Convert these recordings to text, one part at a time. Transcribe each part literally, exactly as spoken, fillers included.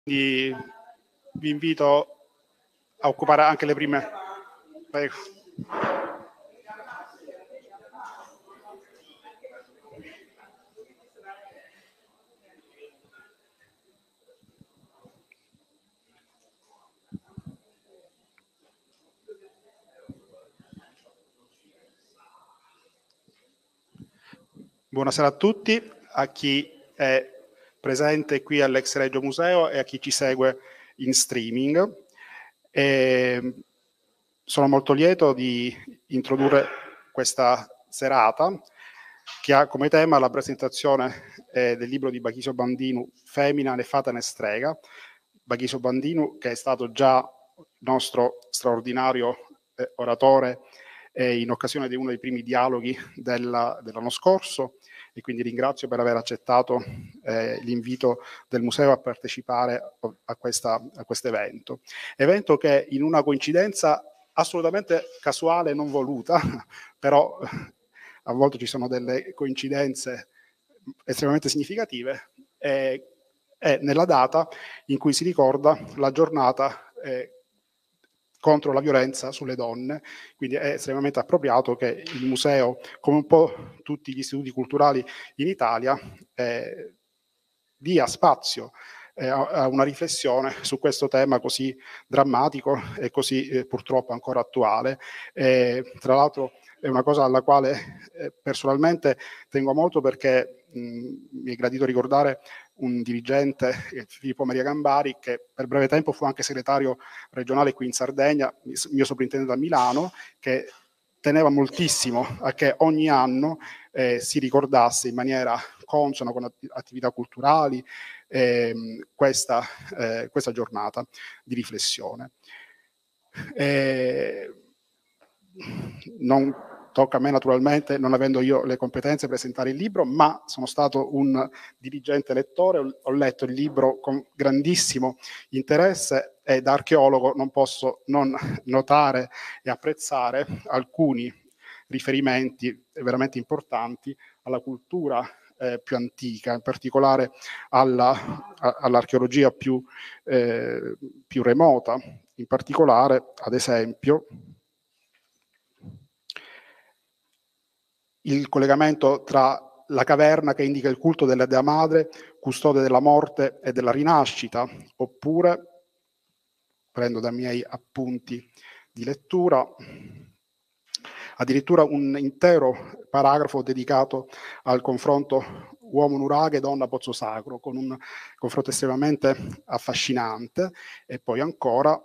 Quindi vi invito a occupare anche le prime. Prego. Buonasera a tutti, a chi è presente qui all'Ex Regio Museo e a chi ci segue in streaming. E sono molto lieto di introdurre questa serata che ha come tema la presentazione eh, del libro di Bachisio Bandinu, Femina, né fata né strega. Bachisio Bandinu, che è stato già nostro straordinario eh, oratore eh, in occasione di uno dei primi dialoghi della, dell'anno scorso, e quindi ringrazio per aver accettato eh, l'invito del museo a partecipare a questa, a questo evento. Evento che in una coincidenza assolutamente casuale e non voluta, però a volte ci sono delle coincidenze estremamente significative, eh, è nella data in cui si ricorda la giornata eh, contro la violenza sulle donne, quindi è estremamente appropriato che il museo, come un po' tutti gli istituti culturali in Italia, eh, dia spazio eh, a una riflessione su questo tema così drammatico e così eh, purtroppo ancora attuale. Eh, tra l'altro è una cosa alla quale eh, personalmente tengo molto, perché mh, mi è gradito ricordare un dirigente, eh, Filippo Maria Gambari, che per breve tempo fu anche segretario regionale qui in Sardegna, mio sovrintendente a Milano, che teneva moltissimo a che ogni anno eh, si ricordasse in maniera consona con attività culturali eh, questa, eh, questa giornata di riflessione. Eh, non tocca a me naturalmente, non avendo io le competenze, presentare il libro, ma sono stato un diligente lettore, ho letto il libro con grandissimo interesse e da archeologo non posso non notare e apprezzare alcuni riferimenti veramente importanti alla cultura eh, più antica, in particolare alla, a, all'archeologia più, eh, più remota, in particolare, ad esempio, il collegamento tra la caverna che indica il culto della Dea Madre, custode della morte e della rinascita, oppure, prendo dai miei appunti di lettura, addirittura un intero paragrafo dedicato al confronto uomo nuraghe, donna pozzo sacro, con un confronto estremamente affascinante. E poi ancora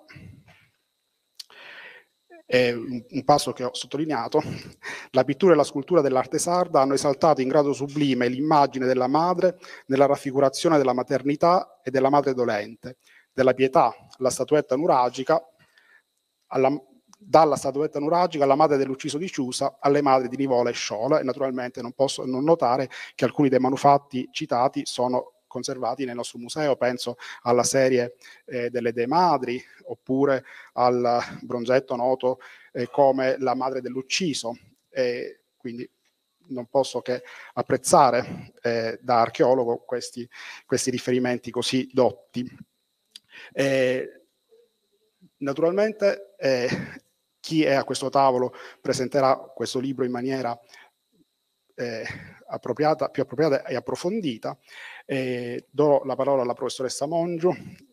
è un, un passo che ho sottolineato: la pittura e la scultura dell'arte sarda hanno esaltato in grado sublime l'immagine della madre nella raffigurazione della maternità e della madre dolente, della pietà, la statuetta nuragica, alla, dalla statuetta nuragica alla madre dell'ucciso di Ciusa alle madri di Nivola e Sciola. E naturalmente non posso non notare che alcuni dei manufatti citati sono conservati nel nostro museo. Penso alla serie eh, delle Dee Madri, oppure al bronzetto noto eh, come la madre dell'ucciso. E quindi non posso che apprezzare eh, da archeologo questi, questi riferimenti così dotti. Eh, naturalmente eh, chi è a questo tavolo presenterà questo libro in maniera eh, appropriata, più appropriata e approfondita. Eh, do la parola alla professoressa Mongiu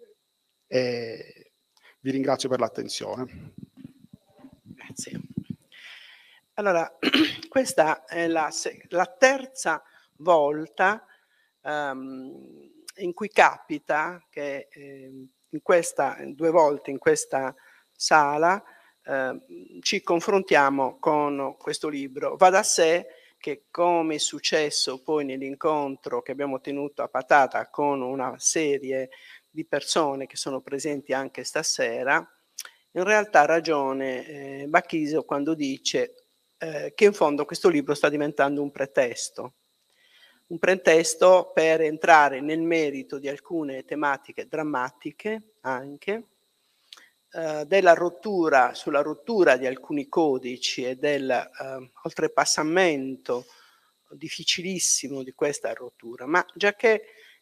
e vi ringrazio per l'attenzione. Grazie. Allora, questa è la, la terza volta um, in cui capita che eh, in questa, due volte in questa sala eh, ci confrontiamo con questo libro. Va da sé che, come è successo poi nell'incontro che abbiamo tenuto a Patata con una serie di persone che sono presenti anche stasera, in realtà ha ragione eh, Bachisio quando dice eh, che in fondo questo libro sta diventando un pretesto, un pretesto per entrare nel merito di alcune tematiche drammatiche anche, eh, della rottura, sulla rottura di alcuni codici e del eh, oltrepassamento difficilissimo di questa rottura, ma già che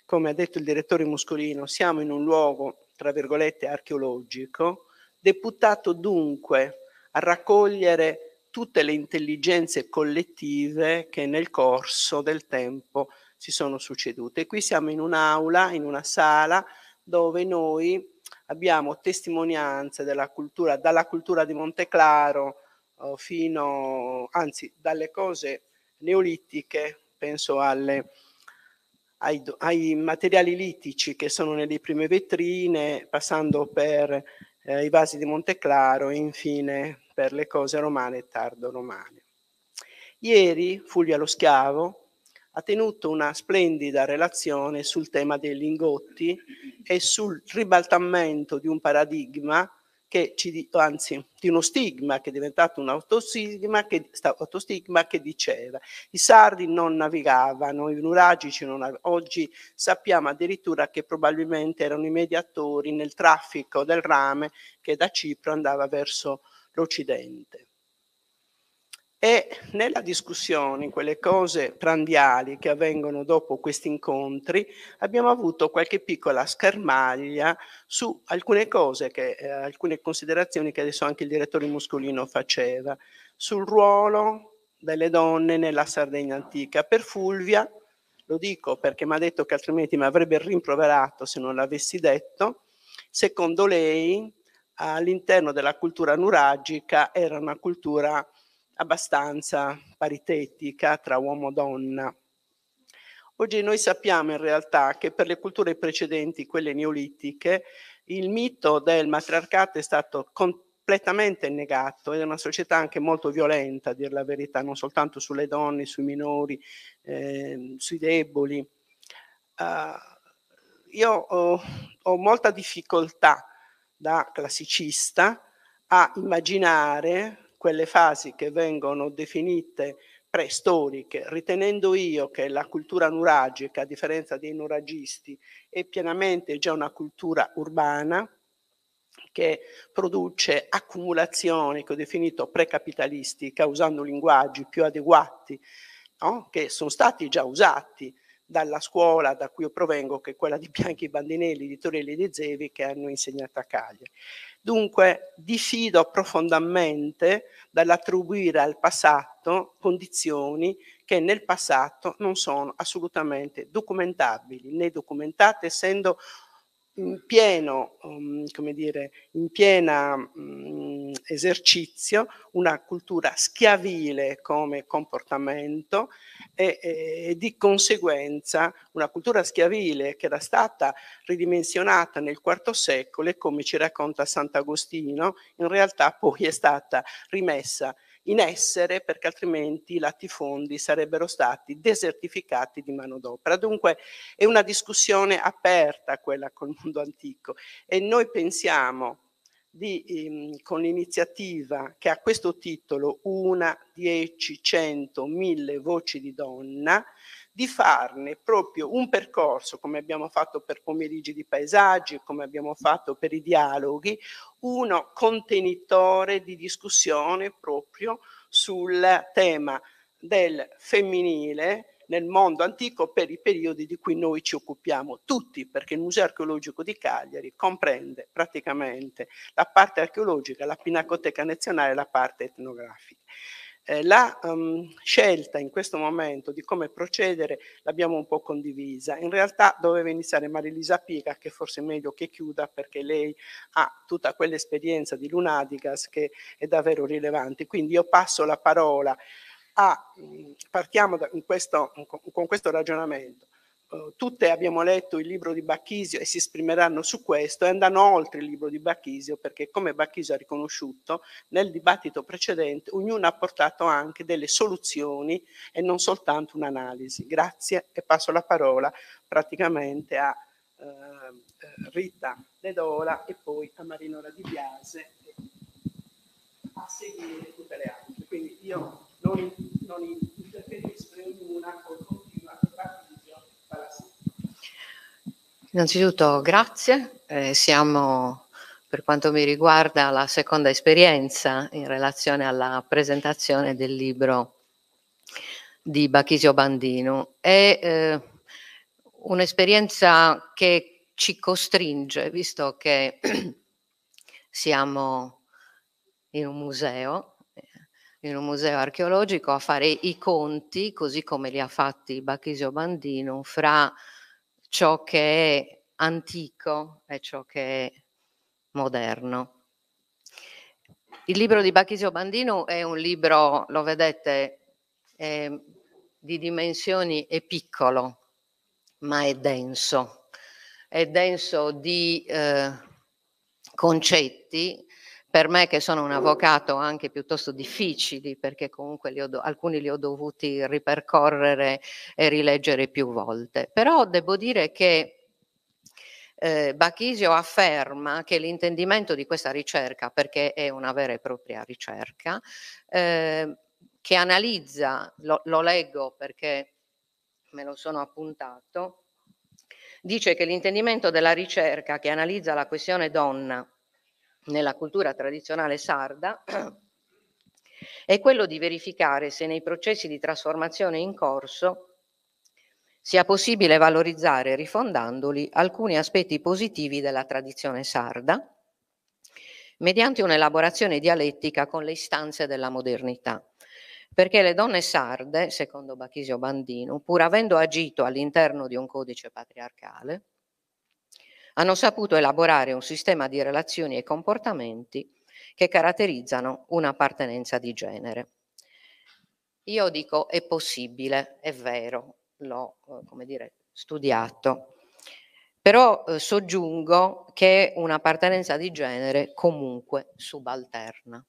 come ha detto il direttore Muscolino, siamo in un luogo, tra virgolette, archeologico, deputato dunque a raccogliere tutte le intelligenze collettive che nel corso del tempo si sono succedute. E qui siamo in un'aula, in una sala, dove noi abbiamo testimonianze della cultura, dalla cultura di Monteclaro eh, fino, anzi, dalle cose neolitiche, penso alle, ai, ai materiali litici che sono nelle prime vetrine, passando per eh, i vasi di Monteclaro e infine per le cose romane e tardo-romane. Ieri Fulvia Lo Schiavo ha tenuto una splendida relazione sul tema dei lingotti e sul ribaltamento di un paradigma che ci, anzi di uno stigma che è diventato un autostigma che, autostigma che diceva i sardi non navigavano, i nuragici non navigavano. Oggi sappiamo addirittura che probabilmente erano i mediatori nel traffico del rame che da Cipro andava verso l'Occidente. E nella discussione, in quelle cose prandiali che avvengono dopo questi incontri, abbiamo avuto qualche piccola schermaglia su alcune cose, che, eh, alcune considerazioni che adesso anche il direttore Muscolino faceva, sul ruolo delle donne nella Sardegna antica. Per Fulvia, lo dico perché mi ha detto che altrimenti mi avrebbe rimproverato se non l'avessi detto, secondo lei all'interno della cultura nuragica era una cultura abbastanza paritetica tra uomo e donna. Oggi noi sappiamo in realtà che per le culture precedenti, quelle neolitiche, il mito del matriarcato è stato completamente negato, è una società anche molto violenta, a dir la verità, non soltanto sulle donne, sui minori, eh, sui deboli. Uh, io ho, ho molta difficoltà da classicista a immaginare quelle fasi che vengono definite preistoriche, ritenendo io che la cultura nuragica, a differenza dei nuragisti, è pienamente già una cultura urbana che produce accumulazioni che ho definito precapitalistica, usando linguaggi più adeguati, no? Che sono stati già usati dalla scuola da cui io provengo, che è quella di Bianchi Bandinelli, di Torelli e di Zevi, che hanno insegnato a Cagliari. Dunque diffido profondamente dall'attribuire al passato condizioni che nel passato non sono assolutamente documentabili, né documentate, essendo in pieno, um, come dire, in piena um, esercizio una cultura schiavile come comportamento e, e di conseguenza una cultura schiavile che era stata ridimensionata nel quarto secolo e, come ci racconta Sant'Agostino, in realtà poi è stata rimessa in essere perché altrimenti i latifondi sarebbero stati desertificati di manodopera. Dunque è una discussione aperta quella col mondo antico e noi pensiamo di, ehm, con l'iniziativa che ha questo titolo Una, dieci, cento, mille voci di donna, di farne proprio un percorso, come abbiamo fatto per pomeriggi di paesaggi, come abbiamo fatto per i dialoghi, uno contenitore di discussione proprio sul tema del femminile nel mondo antico per i periodi di cui noi ci occupiamo tutti, perché il Museo Archeologico di Cagliari comprende praticamente la parte archeologica, la Pinacoteca Nazionale e la parte etnografica. Eh, la um, scelta in questo momento di come procedere l'abbiamo un po' condivisa. In realtà doveva iniziare Marilisa Pica, che forse è meglio che chiuda perché lei ha tutta quell'esperienza di Lunadigas che è davvero rilevante. Quindi io passo la parola a, partiamo da, in questo, con questo ragionamento. Uh, tutte abbiamo letto il libro di Bacchisio e si esprimeranno su questo e andranno oltre il libro di Bacchisio perché, come Bacchisio ha riconosciuto nel dibattito precedente, ognuno ha portato anche delle soluzioni e non soltanto un'analisi. Grazie e passo la parola praticamente a uh, Rita Dedola e poi a Marinora Di Biase a seguire tutte le altre. Quindi io non, non interferisco in ognuna col continuo Bacchisio dalla sera. Innanzitutto grazie, eh, siamo per quanto mi riguarda la seconda esperienza in relazione alla presentazione del libro di Bacchisio Bandino e eh, un'esperienza che ci costringe, visto che siamo in un museo, in un museo archeologico, a fare i conti, così come li ha fatti Bachisio Bandino, fra ciò che è antico e ciò che è moderno. Il libro di Bachisio Bandino è un libro, lo vedete, è di dimensioni, è piccolo, ma è denso. È denso di eh, concetti, per me che sono un avvocato anche piuttosto difficili, perché comunque li ho alcuni li ho dovuti ripercorrere e rileggere più volte. Però devo dire che Eh, Bachisio afferma che l'intendimento di questa ricerca, perché è una vera e propria ricerca, eh, che analizza, lo, lo leggo perché me lo sono appuntato, dice che l'intendimento della ricerca che analizza la questione donna nella cultura tradizionale sarda è quello di verificare se nei processi di trasformazione in corso sia possibile valorizzare, rifondandoli, alcuni aspetti positivi della tradizione sarda, mediante un'elaborazione dialettica con le istanze della modernità. Perché le donne sarde, secondo Bachisio Bandino, pur avendo agito all'interno di un codice patriarcale, hanno saputo elaborare un sistema di relazioni e comportamenti che caratterizzano un'appartenenza di genere. Io dico è possibile, è vero, l'ho, come dire, studiato, però eh, soggiungo che è un'appartenenza di genere comunque subalterna.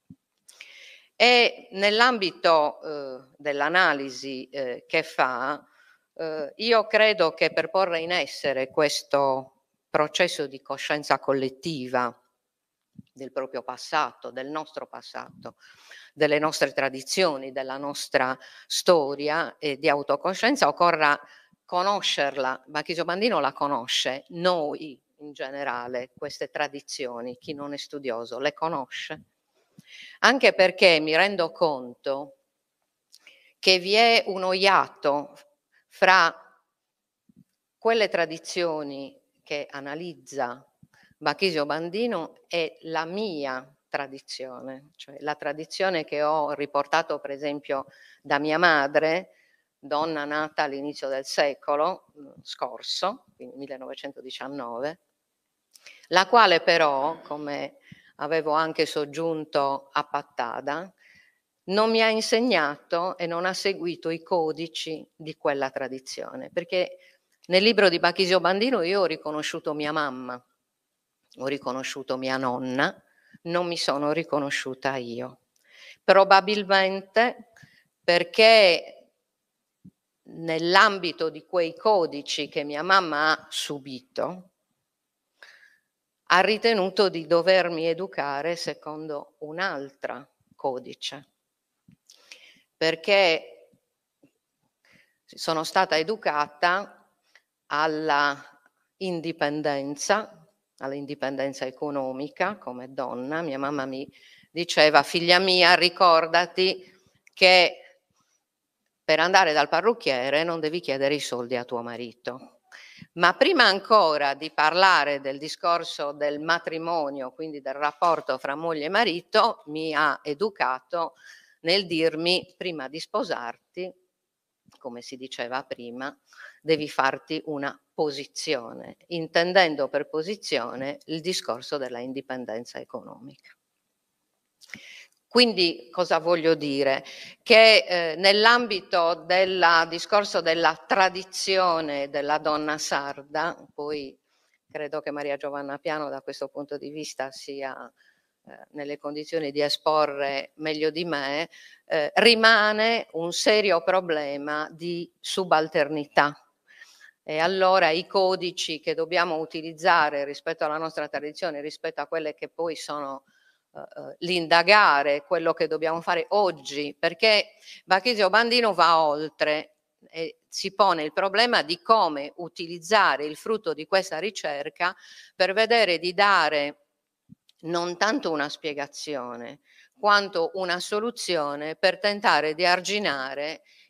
E nell'ambito eh, dell'analisi eh, che fa, eh, io credo che per porre in essere questo processo di coscienza collettiva del proprio passato, del nostro passato, delle nostre tradizioni, della nostra storia e di autocoscienza, occorra conoscerla. Bachisio Bandino la conosce, noi in generale queste tradizioni, chi non è studioso le conosce, anche perché mi rendo conto che vi è uno iato fra quelle tradizioni che analizza Bachisio Bandino e la mia tradizione, cioè la tradizione che ho riportato per esempio da mia madre, donna nata all'inizio del secolo scorso, quindi millenovecentodiciannove, la quale però, come avevo anche soggiunto a Pattada, non mi ha insegnato e non ha seguito i codici di quella tradizione, perché nel libro di Bachisio Bandino io ho riconosciuto mia mamma, ho riconosciuto mia nonna, non mi sono riconosciuta io. Probabilmente perché nell'ambito di quei codici che mia mamma ha subito, ha ritenuto di dovermi educare secondo un'altra codice, perché sono stata educata alla indipendenza, all'indipendenza economica come donna. Mia mamma mi diceva: figlia mia, ricordati che per andare dal parrucchiere non devi chiedere i soldi a tuo marito. Ma prima ancora di parlare del discorso del matrimonio, quindi del rapporto fra moglie e marito, mi ha educato nel dirmi: prima di sposarti, come si diceva prima, devi farti una posizione, intendendo per posizione il discorso della indipendenza economica. Quindi cosa voglio dire? Che eh, nell'ambito del discorso della tradizione della donna sarda, poi credo che Maria Giovanna Piano da questo punto di vista sia eh, nelle condizioni di esporre meglio di me, eh, rimane un serio problema di subalternità. E allora i codici che dobbiamo utilizzare rispetto alla nostra tradizione, rispetto a quelle che poi sono Uh, l'indagare, quello che dobbiamo fare oggi, perché Bachisio Bandino va oltre e si pone il problema di come utilizzare il frutto di questa ricerca per vedere di dare non tanto una spiegazione quanto una soluzione per tentare di arginare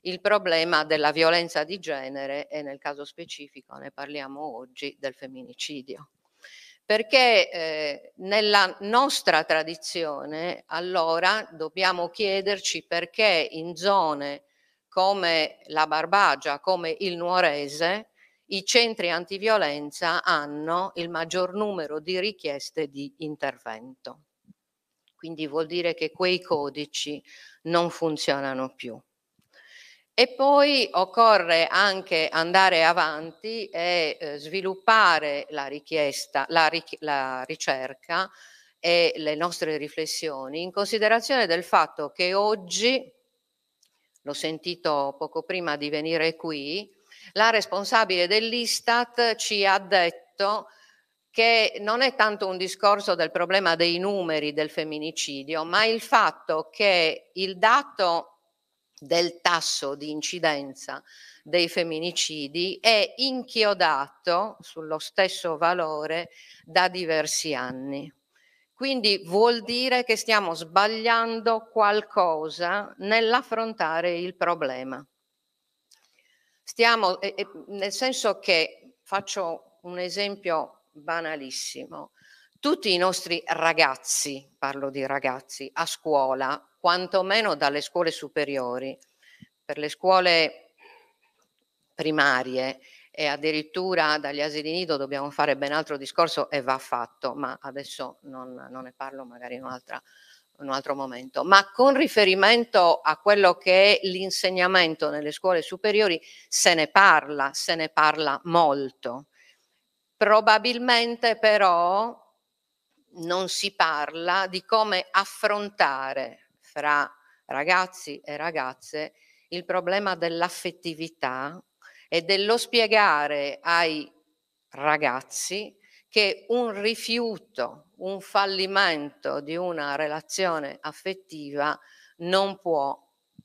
il problema della violenza di genere e nel caso specifico ne parliamo oggi del femminicidio. Perché eh, nella nostra tradizione allora dobbiamo chiederci perché in zone come la Barbagia, come il Nuorese, i centri antiviolenza hanno il maggior numero di richieste di intervento. Quindi vuol dire che quei codici non funzionano più. E poi occorre anche andare avanti e eh, sviluppare la richiesta, la, ric- la ricerca e le nostre riflessioni in considerazione del fatto che oggi, l'ho sentito poco prima di venire qui, la responsabile dell'Istat ci ha detto che non è tanto un discorso del problema dei numeri del femminicidio, ma il fatto che il dato del tasso di incidenza dei femminicidi è inchiodato sullo stesso valore da diversi anni. Quindi vuol dire che stiamo sbagliando qualcosa nell'affrontare il problema. Stiamo, eh, eh, nel senso che, faccio un esempio banalissimo, tutti i nostri ragazzi, parlo di ragazzi, a scuola, quantomeno dalle scuole superiori, per le scuole primarie e addirittura dagli asili nido dobbiamo fare ben altro discorso e va fatto, ma adesso non, non ne parlo magari in un'altra un altro momento, ma con riferimento a quello che è l'insegnamento nelle scuole superiori se ne parla, se ne parla molto. Probabilmente però non si parla di come affrontare fra ragazzi e ragazze il problema dell'affettività e dello spiegare ai ragazzi che un rifiuto, un fallimento di una relazione affettiva non può,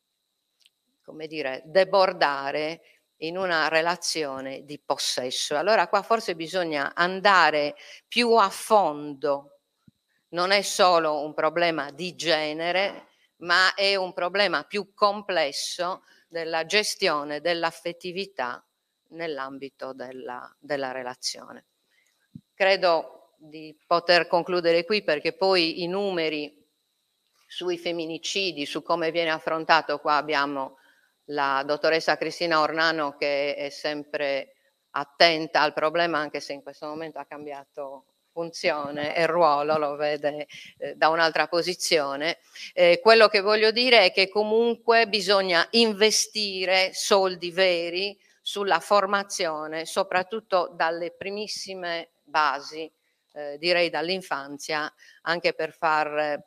come dire, debordare in una relazione di possesso. Allora qua forse bisogna andare più a fondo. Non è solo un problema di genere, ma è un problema più complesso della gestione dell'affettività nell'ambito della, della relazione. Credo di poter concludere qui perché poi i numeri sui femminicidi, su come viene affrontato, qua abbiamo la dottoressa Cristina Ornano che è sempre attenta al problema anche se in questo momento ha cambiato funzione e ruolo, lo vede eh, da un'altra posizione. Eh, quello che voglio dire è che comunque bisogna investire soldi veri sulla formazione, soprattutto dalle primissime basi, eh, direi dall'infanzia, anche per far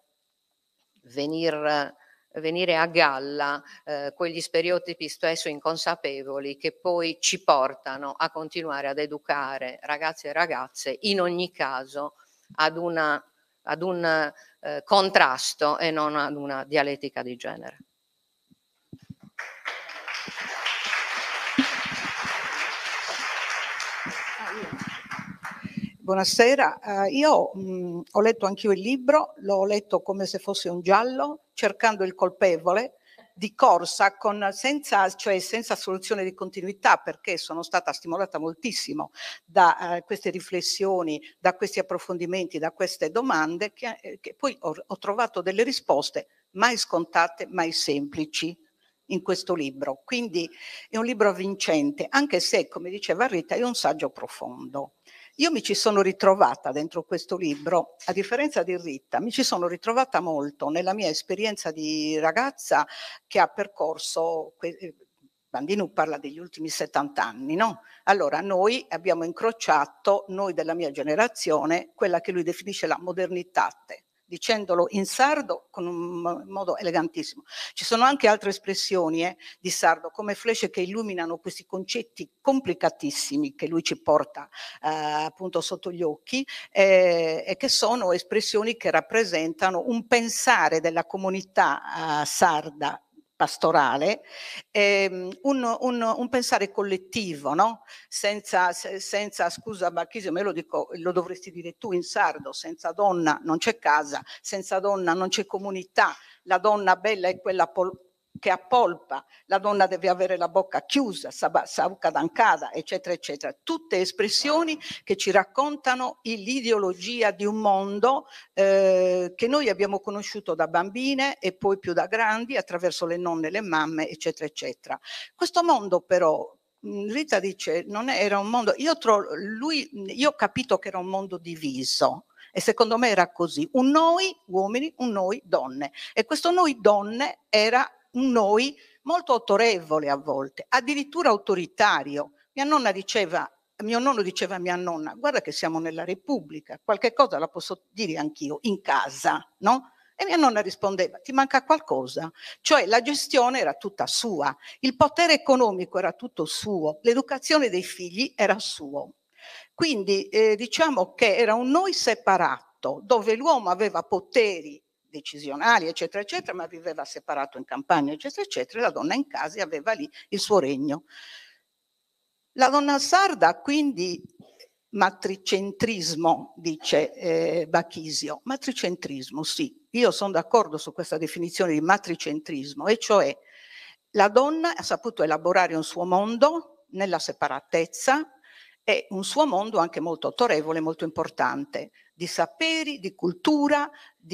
venir, venire a galla eh, quegli stereotipi spesso inconsapevoli che poi ci portano a continuare ad educare ragazzi e ragazze in ogni caso ad, una, ad un eh, contrasto e non ad una dialettica di genere. Buonasera, uh, io mh, ho letto anch'io il libro, l'ho letto come se fosse un giallo, cercando il colpevole, di corsa, con, senza, cioè senza soluzione di continuità, perché sono stata stimolata moltissimo da uh, queste riflessioni, da questi approfondimenti, da queste domande, che, eh, che poi ho, ho trovato delle risposte mai scontate, mai semplici in questo libro. Quindi è un libro vincente, anche se, come diceva Rita, è un saggio profondo. Io mi ci sono ritrovata dentro questo libro, a differenza di Rita, mi ci sono ritrovata molto nella mia esperienza di ragazza che ha percorso, Bandinu parla degli ultimi settanta anni, no? Allora noi abbiamo incrociato, noi della mia generazione, quella che lui definisce la modernitate, dicendolo in sardo con un modo elegantissimo. Ci sono anche altre espressioni eh, di sardo come flecce che illuminano questi concetti complicatissimi che lui ci porta eh, appunto sotto gli occhi eh, e che sono espressioni che rappresentano un pensare della comunità eh, sarda pastorale, ehm, un, un, un pensare collettivo, no? Senza, senza, scusa Marchisio, me lo dico, lo dovresti dire tu in sardo, senza donna non c'è casa, senza donna non c'è comunità, la donna bella è quella pol che appolpa, la donna deve avere la bocca chiusa, sauca dancada, eccetera, eccetera. Tutte espressioni che ci raccontano l'ideologia di un mondo eh, che noi abbiamo conosciuto da bambine e poi più da grandi attraverso le nonne, le mamme, eccetera, eccetera. Questo mondo però, Rita dice, non era un mondo, io, trovo, lui, io ho capito che era un mondo diviso. E secondo me era così, un noi uomini, un noi donne. E questo noi donne era un noi molto autorevole a volte, addirittura autoritario. Mia nonna diceva, mio nonno diceva a mia nonna, guarda che siamo nella Repubblica, qualche cosa la posso dire anch'io, in casa, no? E mia nonna rispondeva, ti manca qualcosa? Cioè la gestione era tutta sua, il potere economico era tutto suo, l'educazione dei figli era suo. Quindi eh, diciamo che era un noi separato, dove l'uomo aveva poteri decisionali, eccetera, eccetera, ma viveva separato in campagna, eccetera, eccetera, e la donna in casa aveva lì il suo regno. La donna sarda, quindi, matricentrismo, dice eh, Bachisio. Matricentrismo, sì, io sono d'accordo su questa definizione di matricentrismo, e cioè la donna ha saputo elaborare un suo mondo nella separatezza, è un suo mondo anche molto autorevole, molto importante, di saperi, di cultura,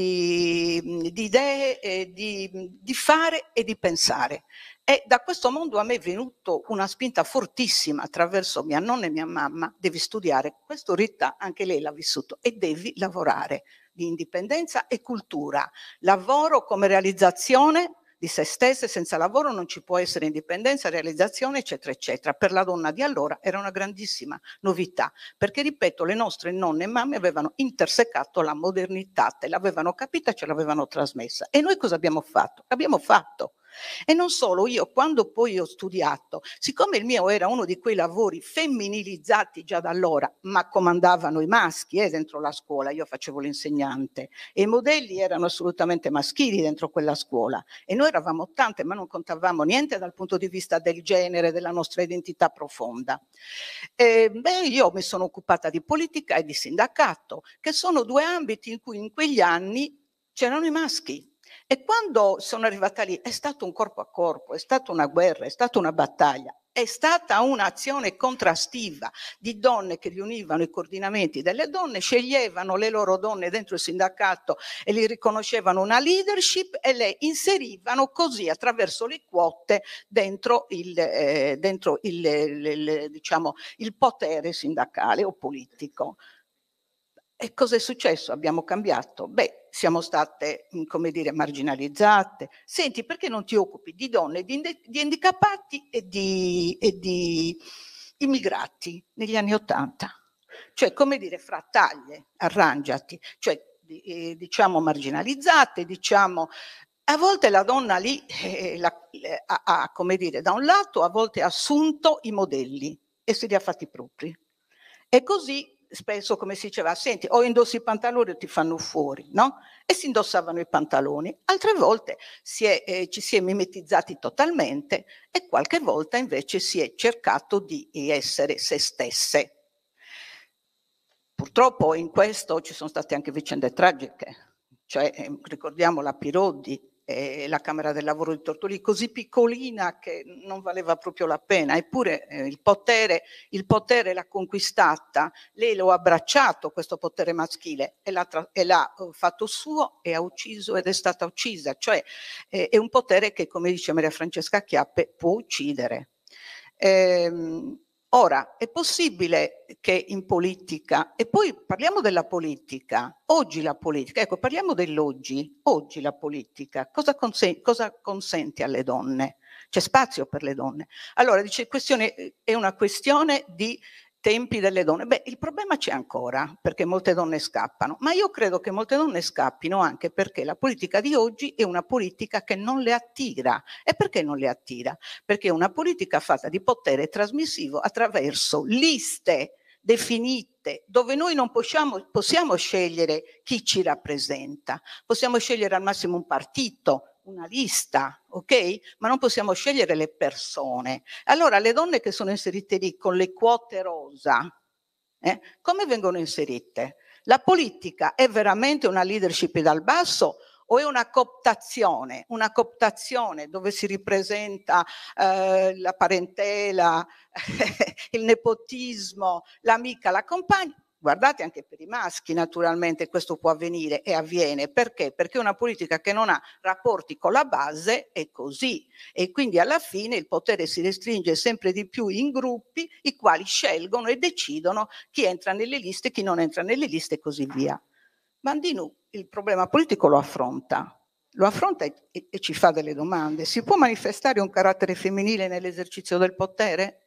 di, di idee, eh, di, di fare e di pensare. E da questo mondo a me è venuto una spinta fortissima attraverso mia nonna e mia mamma, devi studiare, questo Rita anche lei l'ha vissuto, e devi lavorare, di indipendenza e cultura, lavoro come realizzazione di se stesse, senza lavoro non ci può essere indipendenza, realizzazione, eccetera, eccetera. Per la donna di allora era una grandissima novità, perché, ripeto, le nostre nonne e mamme avevano intersecato la modernità, te l'avevano capita, ce l'avevano trasmessa. E noi cosa abbiamo fatto? Abbiamo fatto. E non solo, io quando poi ho studiato, siccome il mio era uno di quei lavori femminilizzati già da allora, ma comandavano i maschi eh, dentro la scuola, io facevo l'insegnante e i modelli erano assolutamente maschili dentro quella scuola e noi eravamo tante ma non contavamo niente dal punto di vista del genere, della nostra identità profonda. E, beh, io mi sono occupata di politica e di sindacato, che sono due ambiti in cui in quegli anni c'erano i maschi. E quando sono arrivata lì è stato un corpo a corpo, è stata una guerra, è stata una battaglia, è stata un'azione contrastiva di donne che riunivano i coordinamenti delle donne, sceglievano le loro donne dentro il sindacato e li riconoscevano una leadership e le inserivano così attraverso le quote dentro il, eh, dentro il, il, il, diciamo, il potere sindacale o politico. E cosa è successo? Abbiamo cambiato? Beh, siamo state, come dire, marginalizzate. Senti, perché non ti occupi di donne, di, di handicapati e di, e di immigrati negli anni Ottanta? Cioè, come dire, frattaglie, arrangiati, cioè, eh, diciamo, marginalizzate, diciamo... A volte la donna lì eh, la, eh, ha, ha, come dire, da un lato a volte ha assunto i modelli e se li ha fatti propri. E così spesso, come si diceva, senti, o indossi i pantaloni o ti fanno fuori, no? E si indossavano i pantaloni. Altre volte si è, eh, ci si è mimetizzati totalmente e qualche volta invece si è cercato di essere se stesse. Purtroppo in questo ci sono state anche vicende tragiche, cioè eh, ricordiamo la Piroldi, eh, la Camera del Lavoro di Tortolì, così piccolina che non valeva proprio la pena, eppure eh, il potere, il potere l'ha conquistata, lei lo ha abbracciato questo potere maschile e l'ha, e l'ha fatto suo e ha ucciso ed è stata uccisa, cioè eh, è un potere che, come dice Maria Francesca Chiappe, può uccidere. Ehm, Ora, è possibile che in politica, e poi parliamo della politica, oggi la politica, ecco, parliamo dell'oggi, oggi la politica, cosa, consen- cosa consente alle donne? C'è spazio per le donne? Allora, dice, questione, è una questione di tempi delle donne. Beh, il problema c'è ancora, perché molte donne scappano, ma io credo che molte donne scappino anche perché la politica di oggi è una politica che non le attira. E perché non le attira? Perché è una politica fatta di potere trasmissivo attraverso liste definite, dove noi non possiamo, possiamo scegliere chi ci rappresenta, possiamo scegliere al massimo un partito, una lista, ok? Ma non possiamo scegliere le persone. Allora le donne che sono inserite lì con le quote rosa, eh, come vengono inserite? La politica è veramente una leadership dal basso o è una cooptazione, una cooptazione dove si ripresenta eh, la parentela, il nepotismo, l'amica, la compagna? Guardate, anche per i maschi naturalmente questo può avvenire e avviene. Perché? Perché una politica che non ha rapporti con la base è così, e quindi alla fine il potere si restringe sempre di più in gruppi, i quali scelgono e decidono chi entra nelle liste, chi non entra nelle liste e così via. Bandinu il problema politico lo affronta, lo affronta e, e ci fa delle domande. Si può manifestare un carattere femminile nell'esercizio del potere?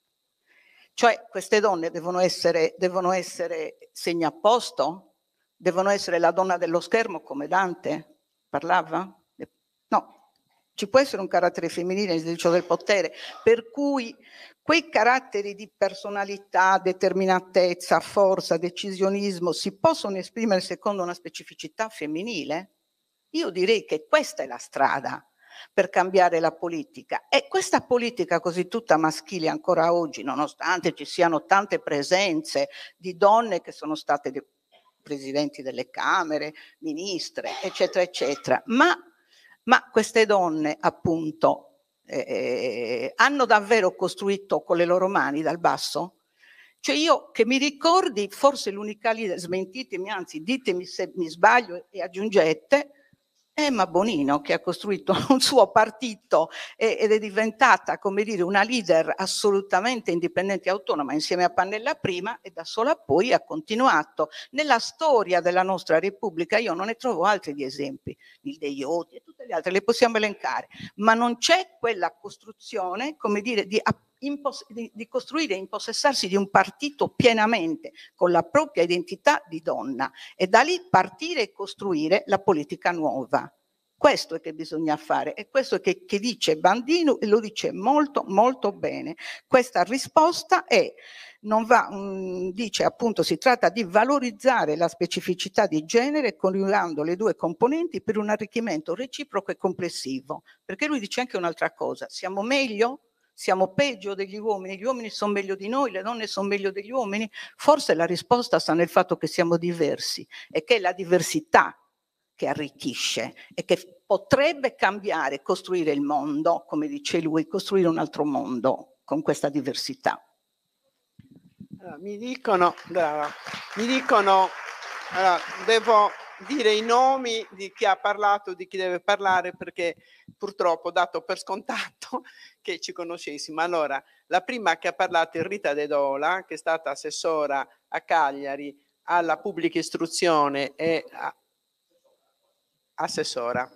Cioè queste donne devono essere, devono essere segni a posto? Devono essere la donna dello schermo come Dante parlava? No, ci può essere un carattere femminile nell'esercizio del potere, per cui quei caratteri di personalità, determinatezza, forza, decisionismo si possono esprimere secondo una specificità femminile? Io direi che questa è la strada per cambiare la politica, e questa politica così tutta maschile ancora oggi, nonostante ci siano tante presenze di donne che sono state de- presidenti delle camere, ministre, eccetera, eccetera, ma, ma queste donne appunto eh, hanno davvero costruito con le loro mani dal basso? Cioè io che mi ricordi, forse l'unica leader, smentitemi, anzi ditemi se mi sbaglio e aggiungete, Emma Bonino, che ha costruito un suo partito ed è diventata, come dire, una leader assolutamente indipendente e autonoma insieme a Pannella prima, e da sola poi ha continuato. Nella storia della nostra Repubblica io non ne trovo altri di esempi, il Deiotti e tutte le altre, le possiamo elencare, ma non c'è quella costruzione, come dire, di Di, di costruire e impossessarsi di un partito pienamente con la propria identità di donna, e da lì partire e costruire la politica nuova. Questo è che bisogna fare, e questo è che, che dice Bandino, e lo dice molto molto bene. Questa risposta è, non va, mh, dice appunto, si tratta di valorizzare la specificità di genere coniugando le due componenti per un arricchimento reciproco e complessivo, perché lui dice anche un'altra cosa: siamo meglio? Siamo peggio degli uomini? Gli uomini sono meglio di noi? Le donne sono meglio degli uomini? Forse la risposta sta nel fatto che siamo diversi, e che è la diversità che arricchisce e che potrebbe cambiare, costruire il mondo, come dice lui, costruire un altro mondo con questa diversità. Allora, mi dicono, brava, mi dicono, allora, devo dire i nomi di chi ha parlato, di chi deve parlare, perché purtroppo ho dato per scontato che ci conoscessimo. Allora, la prima che ha parlato è Rita De Dola, che è stata assessora a Cagliari alla pubblica istruzione e a, assessora.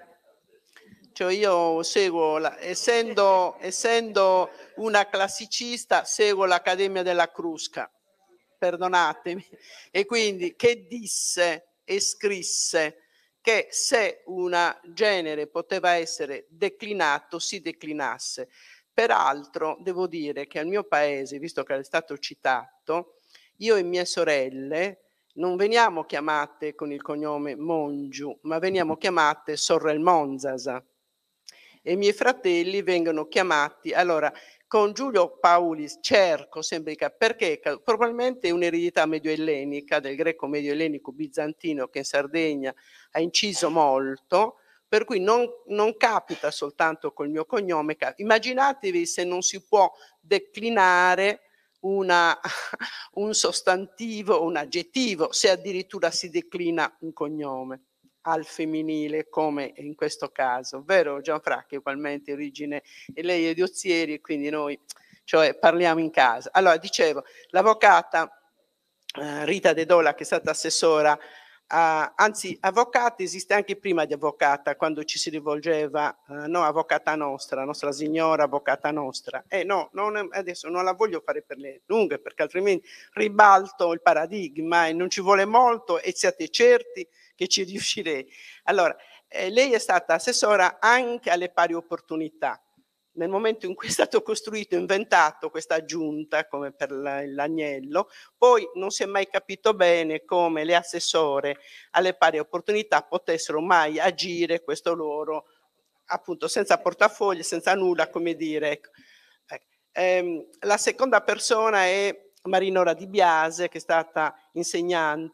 Cioè io seguo, la, essendo, essendo una classicista, seguo l'Accademia della Crusca, perdonatemi, e quindi che disse e scrisse che se un genere poteva essere declinato, si declinasse. Peraltro devo dire che al mio paese, visto che è stato citato, io e mie sorelle non veniamo chiamate con il cognome Mongiu, ma veniamo chiamate Sorrel Monzasa, e i miei fratelli vengono chiamati, allora, con Giulio Paulis cerco sempre, perché probabilmente è un'eredità medio-ellenica, del greco medio-ellenico bizantino, che in Sardegna ha inciso molto, per cui non, non capita soltanto col mio cognome. Immaginatevi se non si può declinare una, un sostantivo, un aggettivo, se addirittura si declina un cognome al femminile, come in questo caso, vero Gianfranco? Ugualmente origine, e lei è di Ozieri, e quindi noi, cioè, parliamo in casa. Allora, dicevo, l'avvocata eh, Rita De Dola, che è stata assessora, Uh, anzi, avvocata esiste anche prima di avvocata, quando ci si rivolgeva, uh, no, avvocata nostra, nostra signora, avvocata nostra. Eh no, non, adesso non la voglio fare per le lunghe, perché altrimenti ribalto il paradigma, e non ci vuole molto, e siate certi che ci riuscirei. Allora, eh, lei è stata assessora anche alle pari opportunità. Nel momento in cui è stato costruito, inventato questa giunta, come per l'agnello, poi non si è mai capito bene come le assessore alle pari opportunità potessero mai agire questo loro, appunto, senza portafogli, senza nulla, come dire. Ecco. Ehm, la seconda persona è Marinora Di Biase, che è stata insegnante,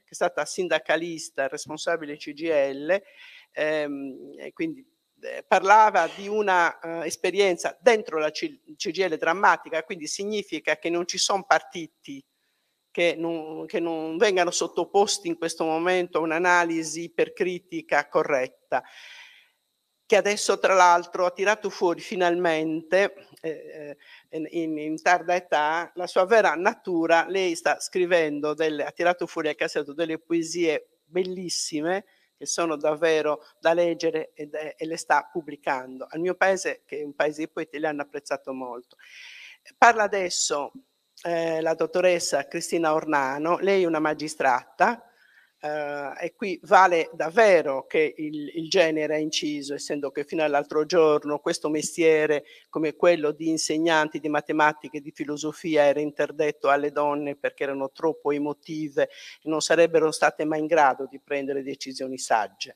che è stata sindacalista, responsabile C G I L, ehm, e quindi eh, parlava di una uh, esperienza dentro la C G I L drammatica, quindi significa che non ci sono partiti che non, che non vengano sottoposti in questo momento a un'analisi ipercritica corretta, che adesso tra l'altro ha tirato fuori finalmente eh, in, in tarda età la sua vera natura. Lei sta scrivendo, delle, ha tirato fuori al cassetto delle poesie bellissime che sono davvero da leggere e, de, e le sta pubblicando. Al mio paese, che è un paese di poeti, le hanno apprezzato molto. Parla adesso eh, la dottoressa Cristina Ornano, lei è una magistrata, Uh, e qui vale davvero che il, il genere è inciso, essendo che fino all'altro giorno questo mestiere, come quello di insegnanti di matematica e di filosofia, era interdetto alle donne perché erano troppo emotive e non sarebbero state mai in grado di prendere decisioni sagge.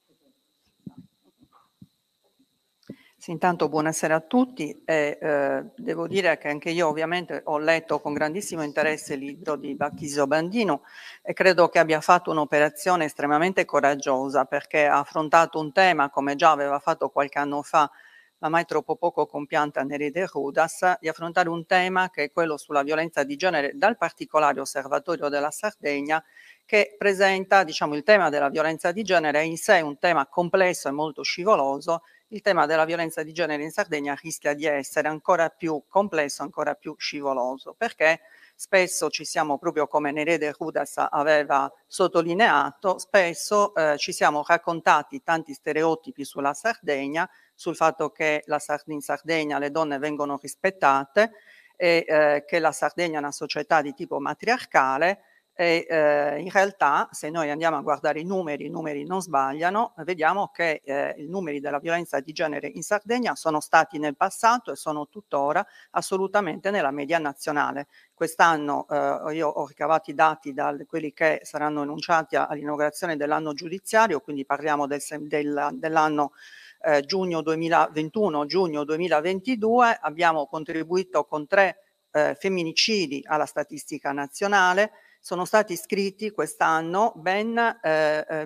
Sì, intanto buonasera a tutti. E, eh, devo dire che anche io ovviamente ho letto con grandissimo interesse il libro di Bachisio Bandino e credo che abbia fatto un'operazione estremamente coraggiosa, perché ha affrontato un tema, come già aveva fatto qualche anno fa la mai troppo poco compianta Neride Rudas, di affrontare un tema che è quello sulla violenza di genere dal particolare osservatorio della Sardegna, che presenta, diciamo, il tema della violenza di genere è in sé un tema complesso e molto scivoloso. Il tema della violenza di genere in Sardegna rischia di essere ancora più complesso, ancora più scivoloso, perché spesso ci siamo, proprio come Neride Rudas aveva sottolineato, spesso eh, ci siamo raccontati tanti stereotipi sulla Sardegna, sul fatto che la Sard- in Sardegna le donne vengono rispettate e eh, che la Sardegna è una società di tipo matriarcale. E eh, in realtà, se noi andiamo a guardare i numeri, i numeri non sbagliano, vediamo che eh, i numeri della violenza di genere in Sardegna sono stati nel passato e sono tuttora assolutamente nella media nazionale. Quest'anno eh, io ho ricavato i dati da quelli che saranno enunciati all'inaugurazione dell'anno giudiziario, quindi parliamo del, del, dell'anno eh, giugno duemilaventuno, giugno duemilaventidue, abbiamo contribuito con tre eh, femminicidi alla statistica nazionale. Sono stati iscritti quest'anno ben eh, eh,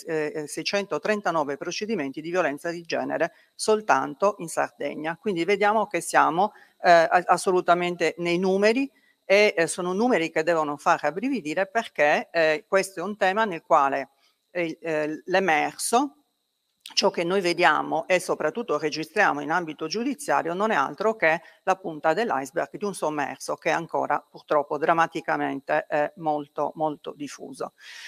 milleseicentotrentanove procedimenti di violenza di genere soltanto in Sardegna. Quindi vediamo che siamo eh, assolutamente nei numeri e eh, sono numeri che devono far rabbrividire, perché eh, questo è un tema nel quale eh, eh, l'emerso, ciò che noi vediamo e soprattutto registriamo in ambito giudiziario, non è altro che la punta dell'iceberg di un sommerso che è ancora purtroppo drammaticamente è molto molto diffuso.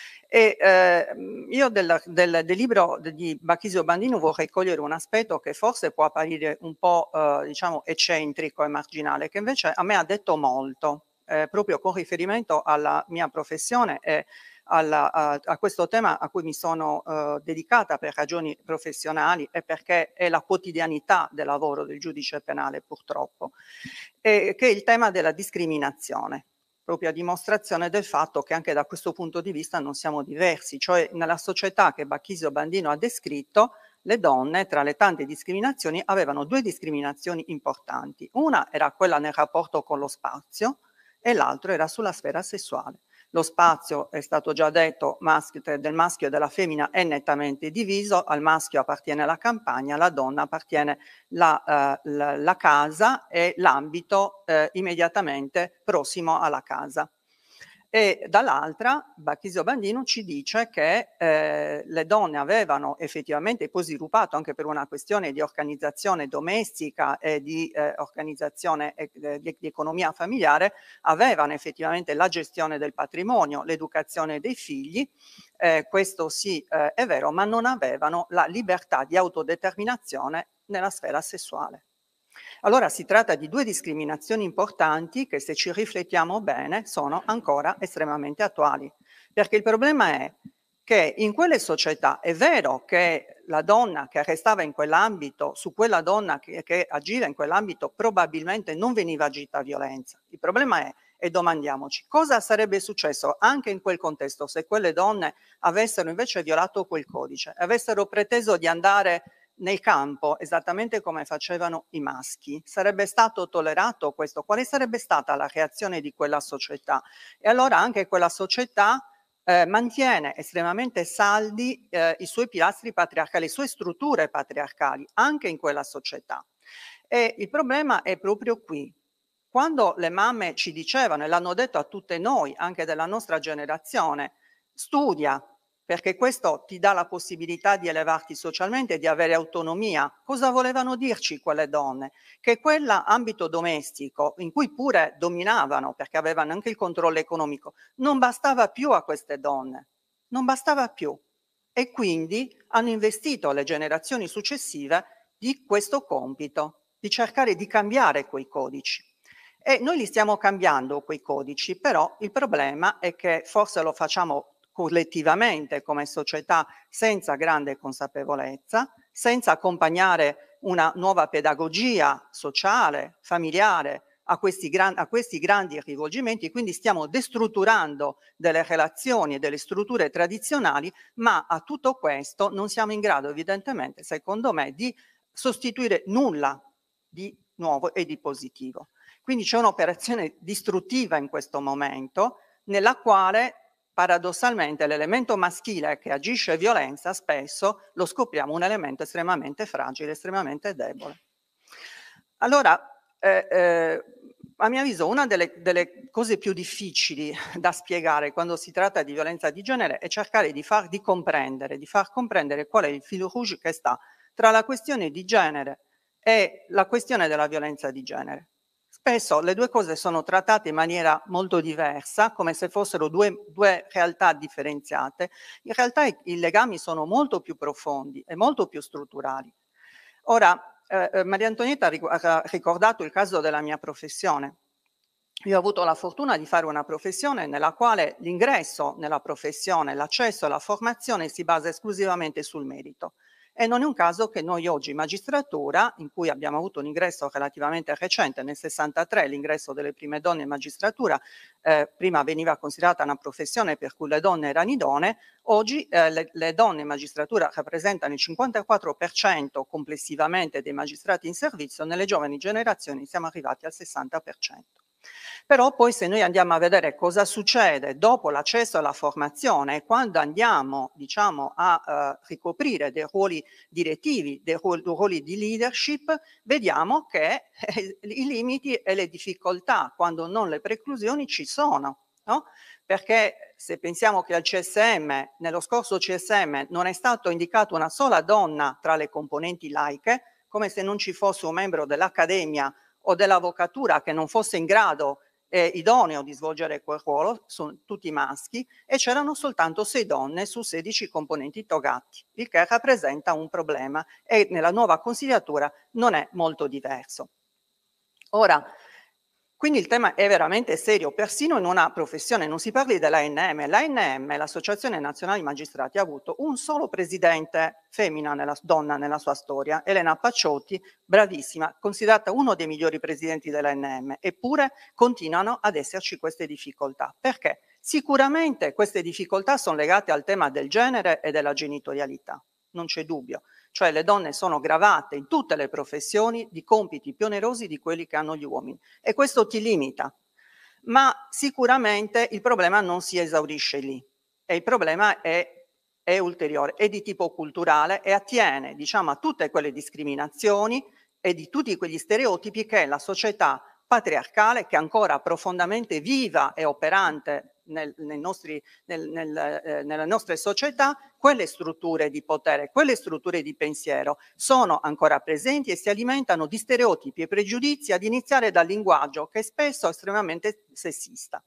E eh, io del, del, del libro di Bachisio Bandino vorrei cogliere un aspetto che forse può apparire un po' eh, diciamo eccentrico e marginale, che invece a me ha detto molto, eh, proprio con riferimento alla mia professione e Alla, a, a questo tema a cui mi sono uh, dedicata per ragioni professionali e perché è la quotidianità del lavoro del giudice penale, purtroppo, e, che è il tema della discriminazione, proprio a dimostrazione del fatto che anche da questo punto di vista non siamo diversi, cioè nella società che Bachisio Bandino ha descritto, le donne, tra le tante discriminazioni, avevano due discriminazioni importanti. Una era quella nel rapporto con lo spazio e l'altro era sulla sfera sessuale. Lo spazio, è stato già detto, maschio, del maschio e della femmina è nettamente diviso, al maschio appartiene la campagna, alla donna appartiene la, eh, la, la casa e l'ambito eh, immediatamente prossimo alla casa. E dall'altra Bachisio Bandino ci dice che eh, le donne avevano effettivamente poi sviluppato, anche per una questione di organizzazione domestica e di eh, organizzazione eh, di, di economia familiare, avevano effettivamente la gestione del patrimonio, l'educazione dei figli, eh, questo sì eh, è vero, ma non avevano la libertà di autodeterminazione nella sfera sessuale. Allora si tratta di due discriminazioni importanti che, se ci riflettiamo bene, sono ancora estremamente attuali, perché il problema è che in quelle società è vero che la donna che restava in quell'ambito, su quella donna che, che agiva in quell'ambito probabilmente non veniva agita violenza. Il problema è, e domandiamoci, cosa sarebbe successo anche in quel contesto se quelle donne avessero invece violato quel codice, avessero preteso di andare nel campo, esattamente come facevano i maschi. Sarebbe stato tollerato questo? Quale sarebbe stata la reazione di quella società? E allora anche quella società eh, mantiene estremamente saldi eh, i suoi pilastri patriarcali, le sue strutture patriarcali, anche in quella società. E il problema è proprio qui. Quando le mamme ci dicevano, e l'hanno detto a tutte noi, anche della nostra generazione, studia, perché questo ti dà la possibilità di elevarti socialmente e di avere autonomia. Cosa volevano dirci quelle donne? Che quell'ambito domestico, in cui pure dominavano, perché avevano anche il controllo economico, non bastava più a queste donne, non bastava più. E quindi hanno investito le generazioni successive di questo compito, di cercare di cambiare quei codici. E noi li stiamo cambiando quei codici, però il problema è che forse lo facciamo collettivamente come società senza grande consapevolezza, senza accompagnare una nuova pedagogia sociale, familiare a questi, gran, a questi grandi rivolgimenti, quindi stiamo destrutturando delle relazioni e delle strutture tradizionali, ma a tutto questo non siamo in grado evidentemente, secondo me, di sostituire nulla di nuovo e di positivo. Quindi c'è un'operazione distruttiva in questo momento, nella quale paradossalmente l'elemento maschile che agisce violenza spesso lo scopriamo un elemento estremamente fragile, estremamente debole. Allora, eh, eh, a mio avviso, una delle, delle cose più difficili da spiegare quando si tratta di violenza di genere è cercare di far di comprendere, di far comprendere qual è il fil rouge che sta tra la questione di genere e la questione della violenza di genere. Spesso le due cose sono trattate in maniera molto diversa, come se fossero due, due realtà differenziate. In realtà i, i legami sono molto più profondi e molto più strutturali. Ora, eh, Maria Antonietta ha ricordato il caso della mia professione. Io ho avuto la fortuna di fare una professione nella quale l'ingresso nella professione, l'accesso alla formazione si basa esclusivamente sul merito. E non è un caso che noi oggi in magistratura, in cui abbiamo avuto un ingresso relativamente recente, nel sessantatré l'ingresso delle prime donne in magistratura, eh, prima veniva considerata una professione per cui le donne erano idonee, oggi eh, le, le donne in magistratura rappresentano il cinquantaquattro per cento complessivamente dei magistrati in servizio, nelle giovani generazioni siamo arrivati al sessanta per cento. Però poi se noi andiamo a vedere cosa succede dopo l'accesso alla formazione, quando andiamo diciamo, a uh, ricoprire dei ruoli direttivi, dei ruoli, ruoli di leadership, vediamo che eh, i limiti e le difficoltà, quando non le preclusioni, ci sono. No? Perché se pensiamo che al C S M, nello scorso C S M, non è stato indicato una sola donna tra le componenti laiche, come se non ci fosse un membro dell'Accademia o dell'avvocatura che non fosse in grado eh, idoneo di svolgere quel ruolo, sono tutti maschi, e c'erano soltanto sei donne su sedici componenti togati, il che rappresenta un problema e nella nuova consigliatura non è molto diverso. Ora, quindi il tema è veramente serio, persino in una professione, non si parli dell'A N M, l'A N M, l'Associazione Nazionale Magistrati, ha avuto un solo presidente femmina, nella, donna nella sua storia, Elena Pacciotti, bravissima, considerata uno dei migliori presidenti dell'A N M, eppure continuano ad esserci queste difficoltà. Perché? Sicuramente queste difficoltà sono legate al tema del genere e della genitorialità, non c'è dubbio. Cioè le donne sono gravate in tutte le professioni di compiti più onerosi di quelli che hanno gli uomini e questo ti limita, ma sicuramente il problema non si esaurisce lì e il problema è, è ulteriore, è di tipo culturale e attiene diciamo a tutte quelle discriminazioni e di tutti quegli stereotipi che la società patriarcale, che è ancora profondamente viva e operante nel, nei nostri, nel, nel, eh, nelle nostre società, quelle strutture di potere, quelle strutture di pensiero sono ancora presenti e si alimentano di stereotipi e pregiudizi, ad iniziare dal linguaggio che è spesso estremamente sessista.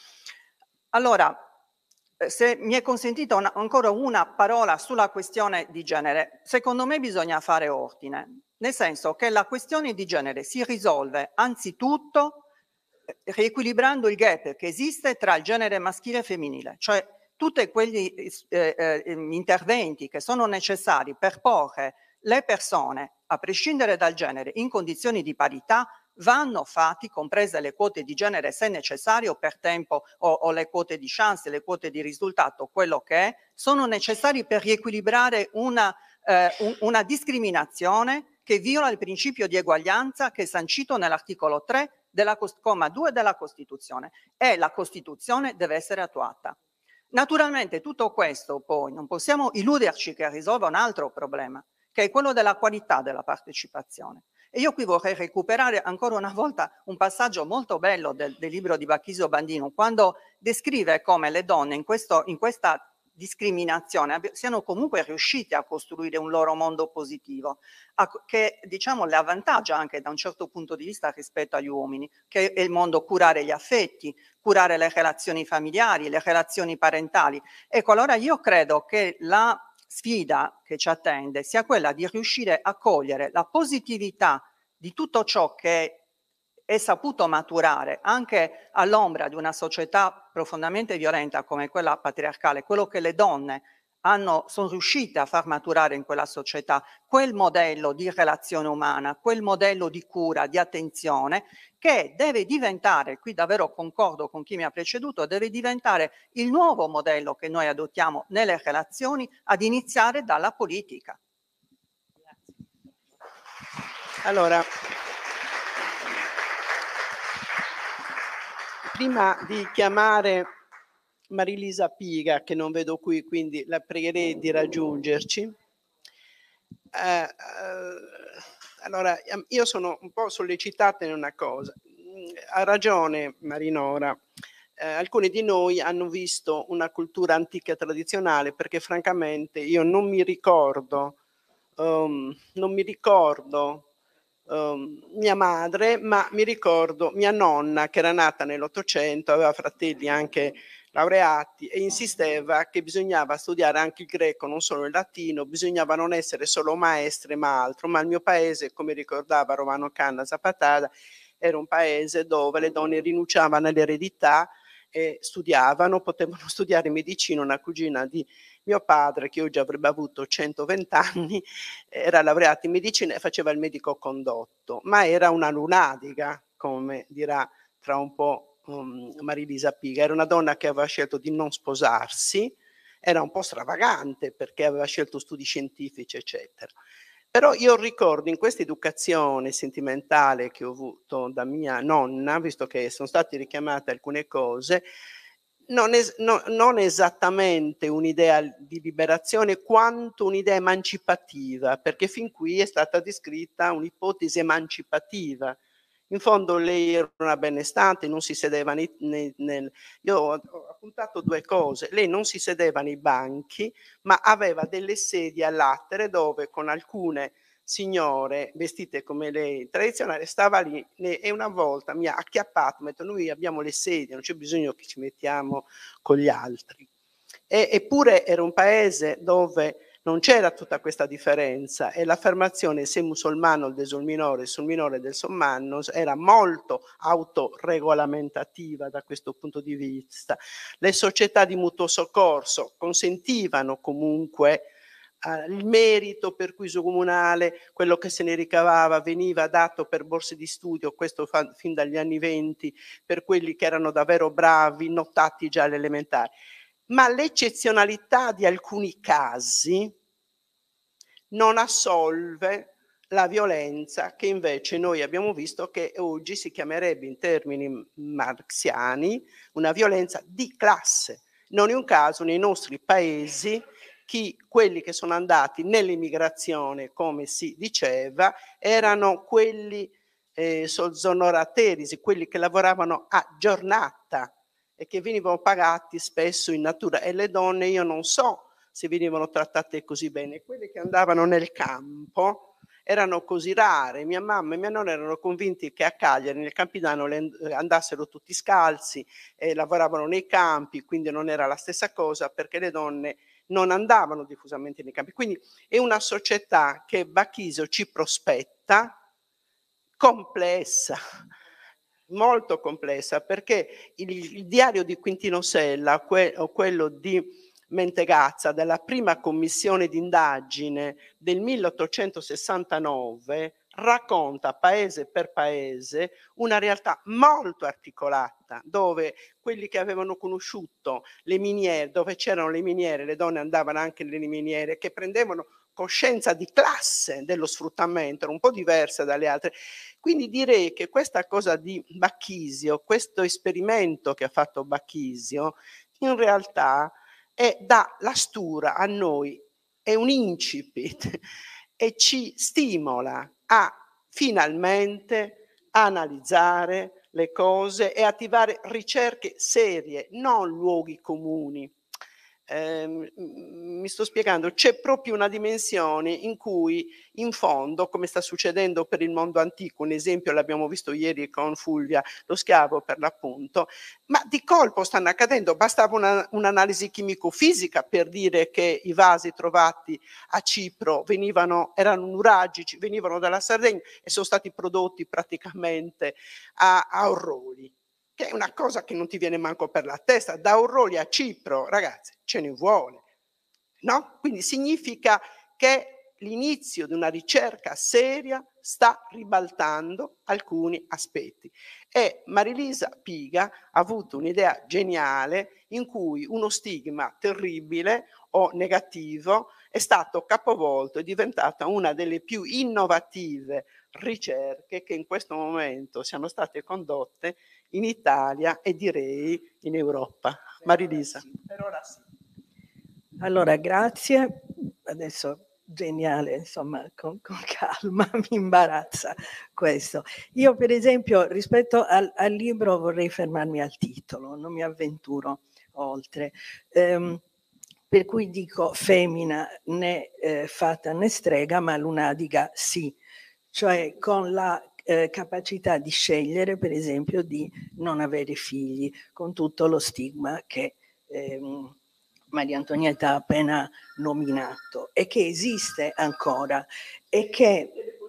Allora, se mi è consentita una, ancora una parola sulla questione di genere, secondo me bisogna fare ordine, nel senso che la questione di genere si risolve anzitutto riequilibrando il gap che esiste tra il genere maschile e femminile, cioè tutti quegli eh, eh, interventi che sono necessari per porre le persone, a prescindere dal genere, in condizioni di parità, vanno fatti, comprese le quote di genere se necessario per tempo o, o le quote di chance, le quote di risultato, quello che è, sono necessari per riequilibrare una, eh, un, una discriminazione che viola il principio di eguaglianza che è sancito nell'articolo tre della comma due della Costituzione e la Costituzione deve essere attuata. Naturalmente tutto questo poi non possiamo illuderci che risolva un altro problema, che è quello della qualità della partecipazione. E io qui vorrei recuperare ancora una volta un passaggio molto bello del, del libro di Bacchisio Bandino, quando descrive come le donne in, questo, in questa discriminazione siano comunque riuscite a costruire un loro mondo positivo, a, che diciamo le avvantaggia anche da un certo punto di vista rispetto agli uomini, che è il mondo curare gli affetti, curare le relazioni familiari, le relazioni parentali. Ecco, allora io credo che la sfida che ci attende sia quella di riuscire a cogliere la positività di tutto ciò che è saputo maturare anche all'ombra di una società profondamente violenta come quella patriarcale, quello che le donne hanno, sono riuscite a far maturare in quella società, quel modello di relazione umana, quel modello di cura, di attenzione, che deve diventare, qui davvero concordo con chi mi ha preceduto, deve diventare il nuovo modello che noi adottiamo nelle relazioni, ad iniziare dalla politica. Allora, prima di chiamare Marilisa Piga, che non vedo qui, quindi la pregherei di raggiungerci. Eh, eh, allora, io sono un po' sollecitata in una cosa. Ha ragione Marinora. Eh, alcuni di noi hanno visto una cultura antica e tradizionale, perché francamente io non mi ricordo, um, non mi ricordo Um, mia madre, ma mi ricordo mia nonna che era nata nell'Ottocento, aveva fratelli anche laureati e insisteva che bisognava studiare anche il greco, non solo il latino, bisognava non essere solo maestre ma altro, ma il mio paese, come ricordava Romano Canna Zapatara, era un paese dove le donne rinunciavano all'eredità e studiavano, potevano studiare medicina. Una cugina di mio padre, che oggi avrebbe avuto centoventi anni, era laureata in medicina e faceva il medico condotto, ma era una lunatica, come dirà tra un po' um, Marilisa Piga. Era una donna che aveva scelto di non sposarsi, era un po' stravagante perché aveva scelto studi scientifici, eccetera. Però io ricordo in questa educazione sentimentale che ho avuto da mia nonna, visto che sono state richiamate alcune cose, non, es no, non esattamente un'idea di liberazione quanto un'idea emancipativa, perché fin qui è stata descritta un'ipotesi emancipativa. In fondo lei era una benestante, non si sedeva nei, nei, nel... Io ho, ho appuntato due cose: lei non si sedeva nei banchi, ma aveva delle sedie a latere dove con alcune signore vestite come lei tradizionale stava lì e una volta mi ha acchiappato, mi ha detto: noi abbiamo le sedie, non c'è bisogno che ci mettiamo con gli altri. E, eppure era un paese dove non c'era tutta questa differenza e l'affermazione se musulmano del sul minore, sul minore del sommanno era molto autoregolamentativa da questo punto di vista. Le società di mutuo soccorso consentivano comunque Uh, il merito per cui su comunale quello che se ne ricavava veniva dato per borse di studio, questo fa, fin dagli anni venti, per quelli che erano davvero bravi, notati già alle elementari. Ma l'eccezionalità di alcuni casi non assolve la violenza che invece noi abbiamo visto che oggi si chiamerebbe in termini marxiani una violenza di classe. Non è un caso nei nostri paesi chi, quelli che sono andati nell'immigrazione, come si diceva, erano quelli eh, solzonoraterisi, quelli che lavoravano a giornata e che venivano pagati spesso in natura. E le donne, io non so se venivano trattate così bene. Quelle che andavano nel campo erano così rare. Mia mamma e mia nonna erano convinti che a Cagliari, nel Campidano, le andassero tutti scalzi e lavoravano nei campi, quindi non era la stessa cosa, perché le donne non andavano diffusamente nei campi. Quindi è una società che Bacchisio ci prospetta complessa, molto complessa, perché il, il diario di Quintino Sella que, o quello di Mentegazza della prima commissione d'indagine del milleottocentosessantanove racconta paese per paese una realtà molto articolata, dove quelli che avevano conosciuto le miniere, dove c'erano le miniere, le donne andavano anche nelle miniere, che prendevano coscienza di classe dello sfruttamento, era un po' diversa dalle altre. Quindi direi che questa cosa di Bacchisio, questo esperimento che ha fatto Bacchisio, in realtà e dà la stura a noi, è un incipit e ci stimola a finalmente analizzare le cose e attivare ricerche serie, non luoghi comuni. Eh, mi sto spiegando, c'è proprio una dimensione in cui in fondo, come sta succedendo per il mondo antico, un esempio l'abbiamo visto ieri con Fulvia, lo schiavo per l'appunto, ma di colpo stanno accadendo, bastava una, un'analisi chimico-fisica per dire che i vasi trovati a Cipro venivano, erano nuragici, venivano dalla Sardegna e sono stati prodotti praticamente a, a Orroli, che è una cosa che non ti viene manco per la testa, da Orroli a Cipro, ragazzi, ce ne vuole, no? Quindi significa che l'inizio di una ricerca seria sta ribaltando alcuni aspetti. E Marilisa Piga ha avuto un'idea geniale in cui uno stigma terribile o negativo è stato capovolto, è diventata una delle più innovative ricerche che in questo momento siano state condotte in Italia e direi in Europa. Marilisa. Per ora sì. Allora, grazie. Adesso geniale, insomma, con, con calma, mi imbarazza questo. Io, per esempio, rispetto al, al libro vorrei fermarmi al titolo, non mi avventuro oltre. Um, per cui dico femmina né eh, fata né strega, ma lunadiga sì, cioè con la eh, capacità di scegliere, per esempio, di non avere figli, con tutto lo stigma che ehm, Maria Antonietta ha appena nominato e che esiste ancora e che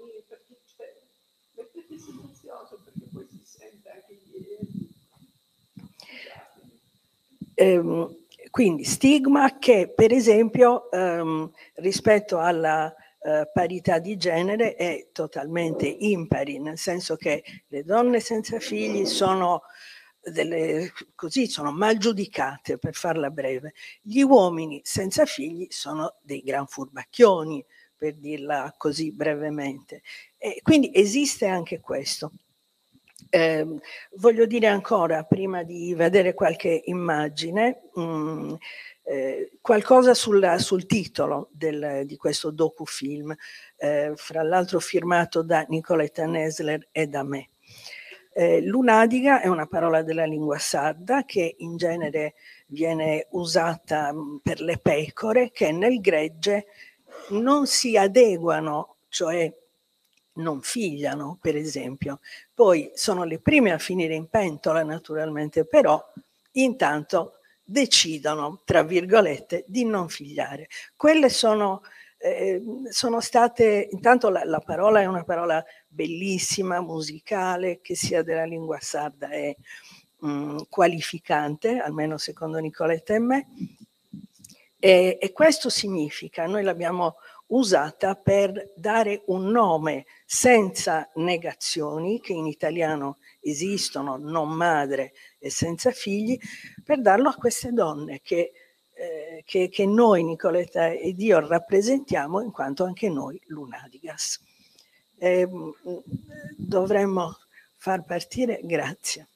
ehm, quindi stigma che per esempio ehm, rispetto alla eh, parità di genere è totalmente impari, nel senso che le donne senza figli sono delle, così sono mal giudicate, per farla breve. Gli uomini senza figli sono dei gran furbacchioni, per dirla così brevemente. E quindi esiste anche questo. Eh, voglio dire ancora, prima di vedere qualche immagine, mh, eh, qualcosa sulla, sul titolo del, di questo docufilm, eh, fra l'altro firmato da Nicoletta Nesler e da me. Eh, lunadiga è una parola della lingua sarda che in genere viene usata per le pecore che nel gregge non si adeguano, cioè non figliano, per esempio. Poi sono le prime a finire in pentola, naturalmente, però intanto decidono, tra virgolette, di non figliare. Quelle sono, eh, sono state, intanto la, la parola è una parola bellissima, musicale, che sia della lingua sarda è mh, qualificante, almeno secondo Nicoletta e me, e, e questo significa, noi l'abbiamo usata per dare un nome senza negazioni, che in italiano esistono, non madre e senza figli, per darlo a queste donne che, eh, che, che noi, Nicoletta ed io, rappresentiamo in quanto anche noi lunadigas. Eh, dovremmo far partire, grazie.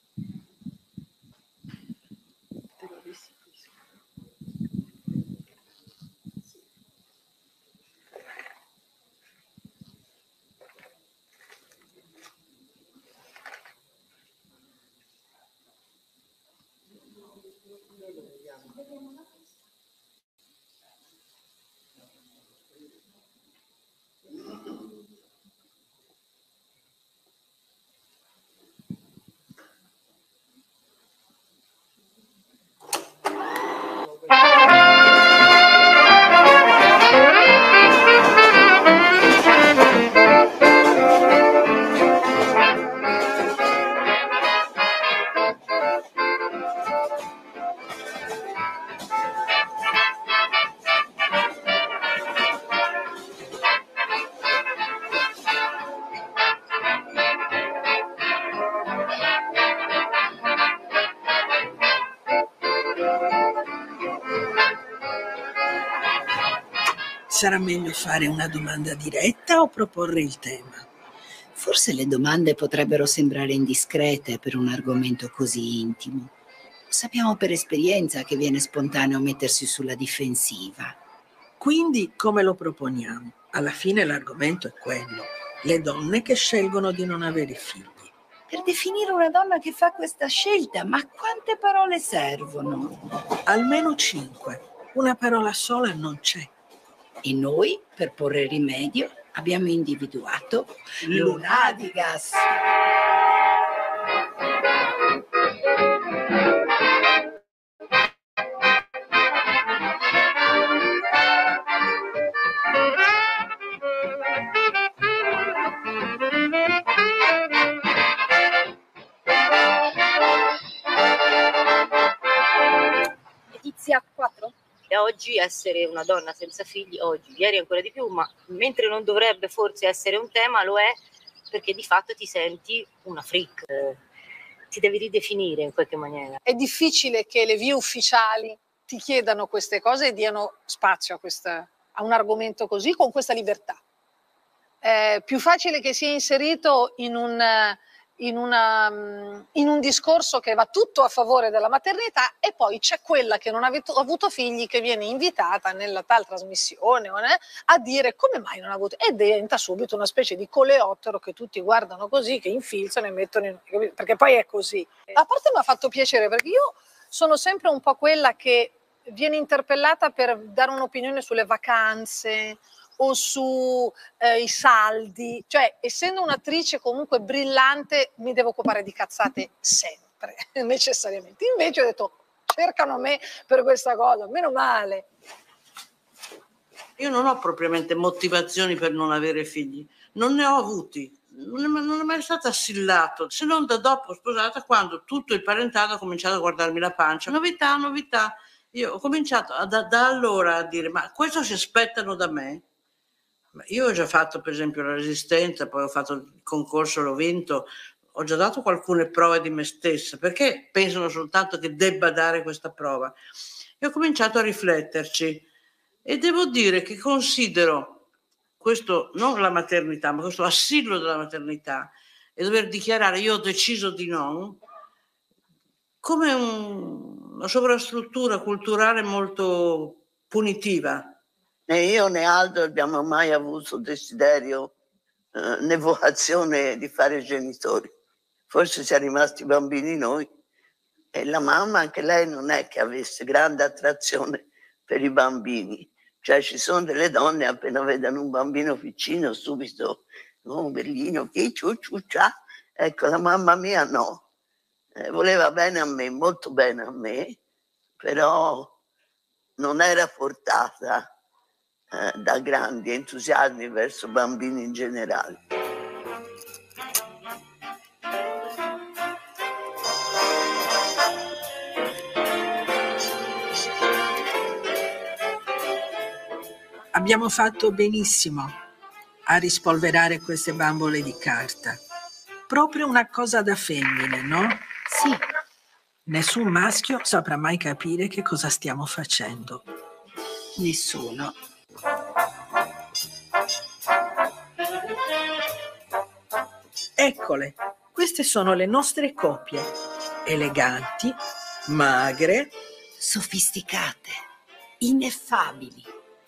Sarà meglio fare una domanda diretta o proporre il tema? Forse le domande potrebbero sembrare indiscrete per un argomento così intimo. Sappiamo per esperienza che viene spontaneo mettersi sulla difensiva. Quindi come lo proponiamo? Alla fine l'argomento è quello: le donne che scelgono di non avere figli. Per definire una donna che fa questa scelta, ma quante parole servono? Almeno cinque. Una parola sola non c'è. E noi, per porre rimedio, abbiamo individuato Lunadigas. Letizia quattro. E oggi essere una donna senza figli, oggi, ieri ancora di più, ma mentre non dovrebbe forse essere un tema, lo è, perché di fatto ti senti una freak, eh, ti devi ridefinire in qualche maniera. È difficile che le vie ufficiali ti chiedano queste cose e diano spazio a, questa, a un argomento così, con questa libertà. È più facile che sia inserito in un... In, una, in un discorso che va tutto a favore della maternità, e poi c'è quella che non ha avuto, avuto figli, che viene invitata nella tal trasmissione a dire come mai non ha avuto, e diventa subito una specie di coleottero che tutti guardano così, che infilzano e mettono in, perché poi è così. A parte mi ha fatto piacere, perché io sono sempre un po' quella che viene interpellata per dare un'opinione sulle vacanze o sui eh, saldi, cioè essendo un'attrice comunque brillante mi devo occupare di cazzate sempre, necessariamente. Invece ho detto, cercano me per questa cosa, meno male. Io non ho propriamente motivazioni per non avere figli, non ne ho avuti, non è, non è mai stato assillato, se non da dopo sposata, quando tutto il parentato ha cominciato a guardarmi la pancia. Novità, novità. Io ho cominciato a, da, da allora a dire, ma questo si aspettano da me? Io ho già fatto per esempio la Resistenza, poi ho fatto il concorso, l'ho vinto, ho già dato alcune prove di me stessa, perché pensano soltanto che debba dare questa prova? E ho cominciato a rifletterci e devo dire che considero questo, non la maternità, ma questo assillo della maternità e dover dichiarare io ho deciso di non, come un, una sovrastruttura culturale molto punitiva. Né io né Aldo abbiamo mai avuto desiderio eh, né vocazione di fare genitori. Forse siamo rimasti bambini noi. E la mamma, anche lei, non è che avesse grande attrazione per i bambini. Cioè ci sono delle donne appena vedono un bambino piccino subito, oh, un bellino, chi ciu ciu cia. Ecco, la mamma mia no. Eh, voleva bene a me, molto bene a me, però non era portata Eh, da grandi entusiasmi verso bambini in generale. Abbiamo fatto benissimo a rispolverare queste bambole di carta. Proprio una cosa da femmine, no? Sì. Nessun maschio saprà mai capire che cosa stiamo facendo. Nessuno. Eccole, queste sono le nostre coppie, eleganti, magre, sofisticate, ineffabili.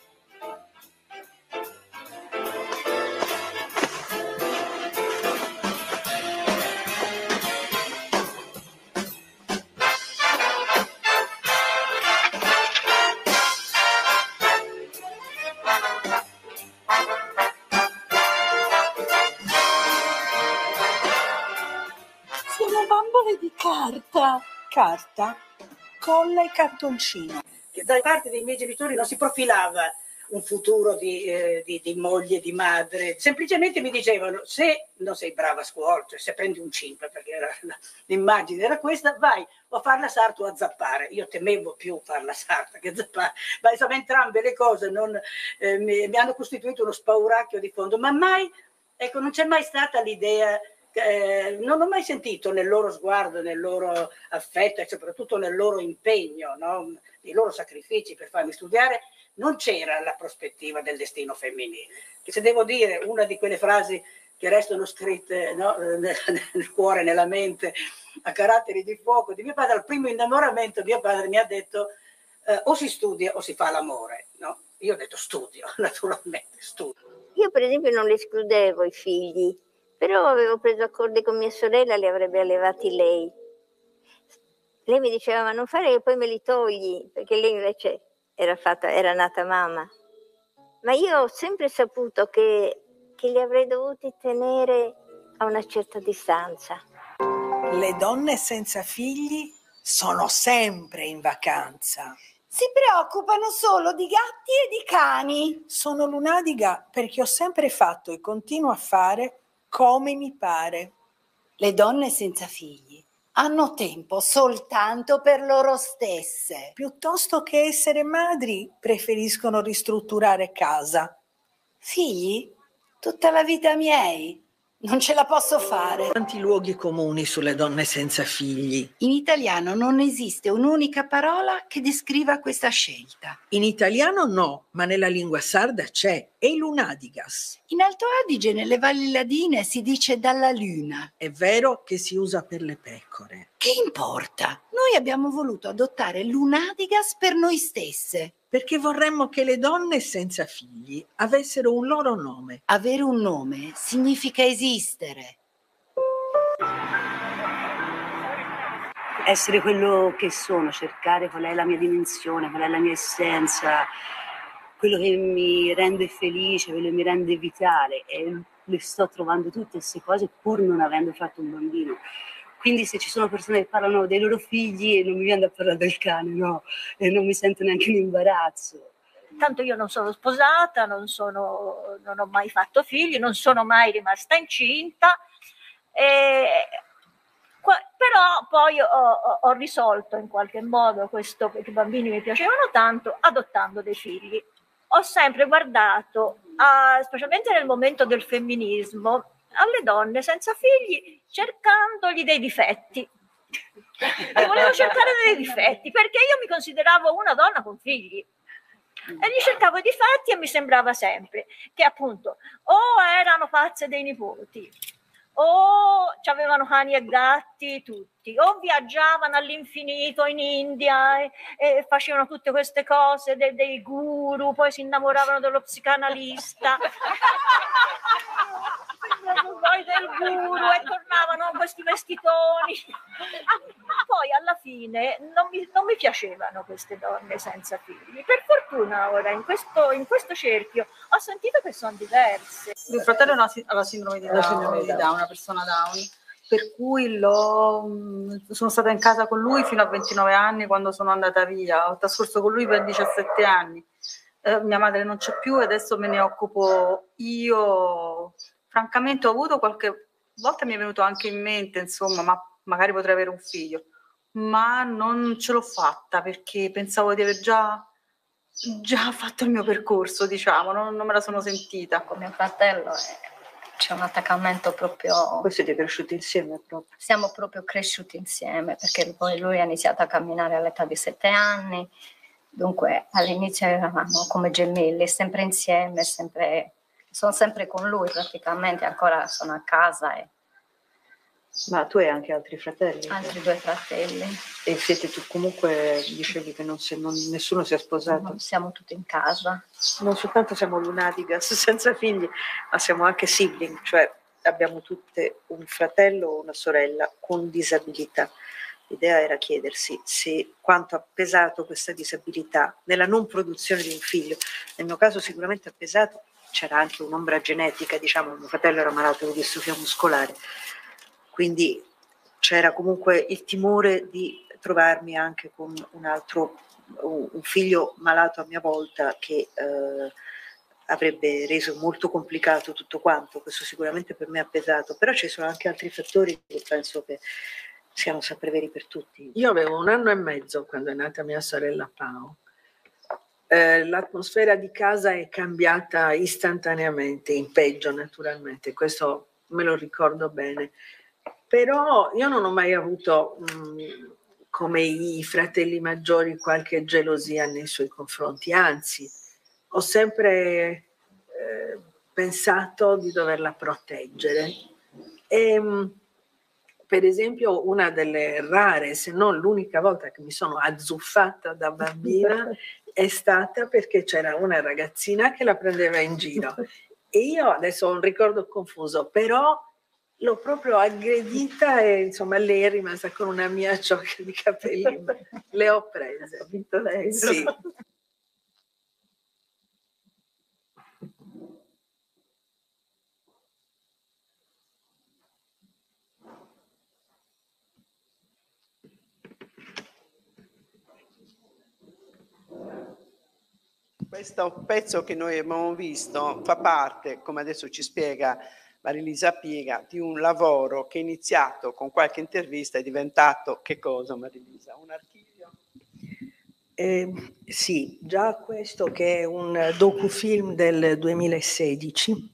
Carta, carta, colla e cartoncino. Da parte dei miei genitori non si profilava un futuro di, eh, di, di moglie, di madre, semplicemente mi dicevano se non sei brava a scuola, cioè se prendi un cinque, perché era, l'immagine era questa, vai o a fare la sarta o a zappare. Io temevo più fare la sarta che zappare, ma insomma entrambe le cose non, eh, mi, mi hanno costituito uno spauracchio di fondo, ma mai, ecco, non c'è mai stata l'idea. Eh, non ho mai sentito nel loro sguardo, nel loro affetto e soprattutto nel loro impegno, no? I loro sacrifici per farmi studiare, non c'era la prospettiva del destino femminile. Che se devo dire una di quelle frasi che restano scritte, no, nel, nel cuore, nella mente, a caratteri di fuoco di mio padre. Al primo innamoramento mio padre mi ha detto eh, o si studia o si fa l'amore, no? Io ho detto studio, naturalmente studio. Io per esempio non li escludevo i figli, però avevo preso accordi con mia sorella, li avrebbe allevati lei. Lei mi diceva ma non fare che poi me li togli, perché lei invece era, fatta, era nata mamma. Ma io ho sempre saputo che, che li avrei dovuti tenere a una certa distanza. Le donne senza figli sono sempre in vacanza. Si preoccupano solo di gatti e di cani. Sono lunadiga perché ho sempre fatto e continuo a fare come mi pare. Le donne senza figli hanno tempo soltanto per loro stesse. Piuttosto che essere madri, preferiscono ristrutturare casa. Figli? Tutta la vita miei. Non ce la posso fare. Quanti luoghi comuni sulle donne senza figli? In italiano non esiste un'unica parola che descriva questa scelta. In italiano no, ma nella lingua sarda c'è, è lunadigas. In Alto Adige, nelle valli ladine, si dice dalla luna. È vero che si usa per le pecore. Che importa? Noi abbiamo voluto adottare lunadigas per noi stesse. Perché vorremmo che le donne senza figli avessero un loro nome. Avere un nome significa esistere. Essere quello che sono, cercare qual è la mia dimensione, qual è la mia essenza, quello che mi rende felice, quello che mi rende vitale. E le sto trovando tutte queste cose pur non avendo fatto un bambino. Quindi se ci sono persone che parlano dei loro figli e non mi viene da parlare del cane, no, e non mi sento neanche in imbarazzo. Tanto io non sono sposata, non, sono, non ho mai fatto figli, non sono mai rimasta incinta, e, però poi ho, ho, ho risolto in qualche modo questo, perché i bambini mi piacevano tanto, adottando dei figli. Ho sempre guardato, a, specialmente nel momento del femminismo, alle donne senza figli cercandogli dei difetti. E volevo cercare dei difetti perché io mi consideravo una donna con figli e gli cercavo i difetti e mi sembrava sempre che appunto o erano pazze dei nipoti o avevano cani e gatti tutti, o viaggiavano all'infinito in India e, e facevano tutte queste cose de, dei guru, poi si innamoravano dello psicanalista poi del guru e tornavano con questi vestitoni. Poi alla fine non mi, non mi piacevano queste donne senza figli. Per fortuna ora in questo, in questo cerchio ho sentito che sono diverse. Mio fratello ha la sindrome di Down, di Down, una persona Down, per cui l'ho, sono stata in casa con lui fino a ventinove anni quando sono andata via. Ho trascorso con lui per diciassette anni. Eh, mia madre non c'è più e adesso me ne occupo io. Francamente ho avuto qualche volta, mi è venuto anche in mente, insomma, ma magari potrei avere un figlio, ma non ce l'ho fatta perché pensavo di aver già, già fatto il mio percorso, diciamo, non, non me la sono sentita. Con mio fratello è, c'è un attaccamento proprio... Voi siete cresciuti insieme proprio? Siamo proprio cresciuti insieme perché poi lui ha iniziato a camminare all'età di sette anni, dunque all'inizio eravamo come gemelli, sempre insieme, sempre... Sono sempre con lui praticamente, ancora sono a casa. E... Ma tu hai anche altri fratelli? Altri due fratelli. E siete tu comunque, dicevi che non si, non, nessuno si è sposato? No, siamo tutti in casa. Non soltanto siamo lunatigas senza figli, ma siamo anche sibling, cioè abbiamo tutte un fratello o una sorella con disabilità. L'idea era chiedersi se quanto ha pesato questa disabilità nella non produzione di un figlio. Nel mio caso sicuramente ha pesato. C'era anche un'ombra genetica, diciamo, mio fratello era malato di distrofia muscolare, quindi c'era comunque il timore di trovarmi anche con un altro, un figlio malato a mia volta che eh, avrebbe reso molto complicato tutto quanto. Questo sicuramente per me ha pesato, però ci sono anche altri fattori che penso che siano sempre veri per tutti. Io avevo un anno e mezzo quando è nata mia sorella Pao. Eh, l'atmosfera di casa è cambiata istantaneamente, in peggio naturalmente, questo me lo ricordo bene, però io non ho mai avuto mh, come i fratelli maggiori qualche gelosia nei suoi confronti, anzi ho sempre eh, pensato di doverla proteggere. E, per esempio, una delle rare, se non l'unica volta che mi sono azzuffata da bambina è stata perché c'era una ragazzina che la prendeva in giro. E io adesso ho un ricordo confuso, però l'ho proprio aggredita e insomma lei è rimasta con una mia ciocca di capelli, ma le ho prese. Ha vinto lei? Sì. Questo pezzo che noi abbiamo visto fa parte, come adesso ci spiega Marilisa Piga, di un lavoro che è iniziato con qualche intervista, è diventato che cosa, Marilisa? Un archivio? Eh, sì, già questo che è un docufilm del duemilasedici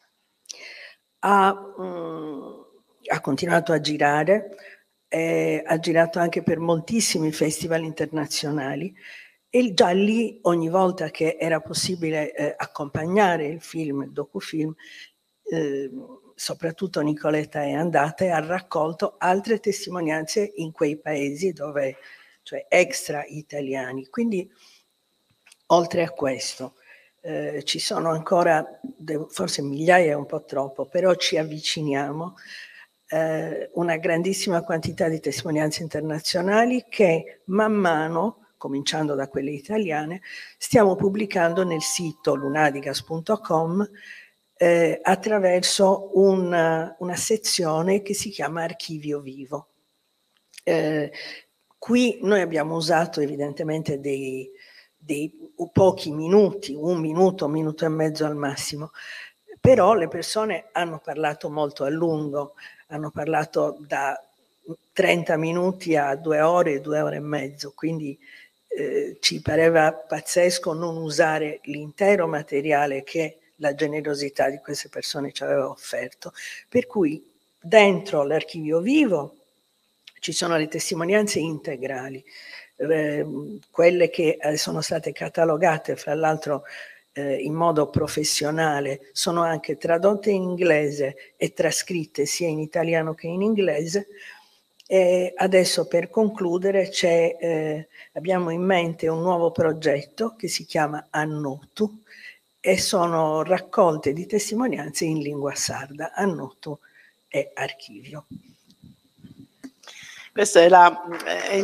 ha, mh, ha continuato a girare, eh, ha girato anche per moltissimi festival internazionali. E già lì, ogni volta che era possibile eh, accompagnare il film, il docufilm, eh, soprattutto Nicoletta è andata e ha raccolto altre testimonianze in quei paesi dove, cioè extra italiani. Quindi, oltre a questo, eh, ci sono ancora, forse migliaia è un po' troppo, però ci avviciniamo, eh, una grandissima quantità di testimonianze internazionali che man mano, cominciando da quelle italiane, stiamo pubblicando nel sito lunadigas punto com eh, attraverso una, una sezione che si chiama Archivio Vivo. Eh, qui noi abbiamo usato evidentemente dei, dei pochi minuti, un minuto, un minuto e mezzo al massimo, però le persone hanno parlato molto a lungo, hanno parlato da trenta minuti a due ore, due ore e mezzo, quindi Eh, ci pareva pazzesco non usare l'intero materiale che la generosità di queste persone ci aveva offerto. Per cui dentro l'archivio vivo ci sono le testimonianze integrali, eh, quelle che eh, sono state catalogate, fra l'altro eh, in modo professionale, sono anche tradotte in inglese e trascritte sia in italiano che in inglese. E adesso per concludere c'è, eh, abbiamo in mente un nuovo progetto che si chiama Annotu e sono raccolte di testimonianze in lingua sarda. Annotu è archivio. Questa è la... È, è, è,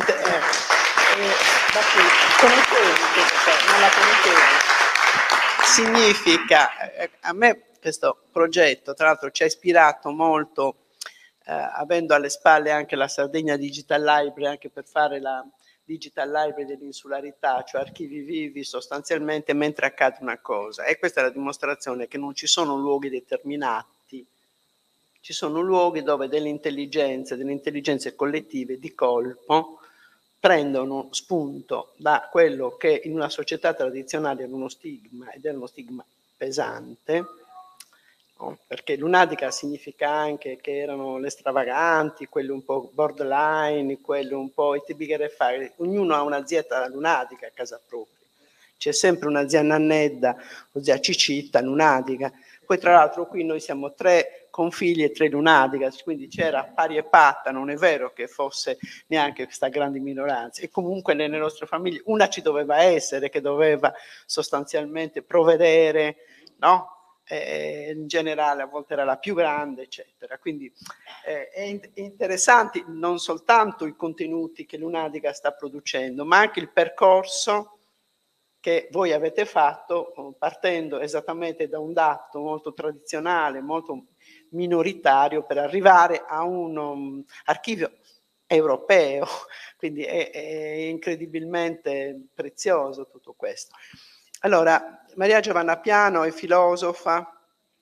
non la conoscevo. Significa, a me questo progetto tra l'altro ci ha ispirato molto, Eh, avendo alle spalle anche la Sardegna Digital Library, anche per fare la Digital Library dell'insularità, cioè archivi vivi sostanzialmente mentre accade una cosa. E questa è la dimostrazione che non ci sono luoghi determinati, ci sono luoghi dove delle intelligenze, delle intelligenze collettive di colpo prendono spunto da quello che in una società tradizionale era uno stigma, ed era uno stigma pesante, perché lunatica significa anche che erano le stravaganti, quelle un po' borderline, quelle un po' i tipi che fare. Ognuno ha una zia lunatica a casa propria. C'è sempre una zia Nannedda o zia Cicitta lunatica. Poi tra l'altro qui noi siamo tre con figli e tre lunatica, quindi c'era pari e patta, non è vero che fosse neanche questa grande minoranza. E comunque nelle nostre famiglie una ci doveva essere, che doveva sostanzialmente provvedere, no? Eh, in generale a volte era la più grande, eccetera. Quindi eh, è, in- è interessante non soltanto i contenuti che Lunatica sta producendo, ma anche il percorso che voi avete fatto partendo esattamente da un dato molto tradizionale, molto minoritario, per arrivare a un um, archivio europeo. Quindi è, è incredibilmente prezioso tutto questo. Allora, Maria Giovanna Piano è filosofa,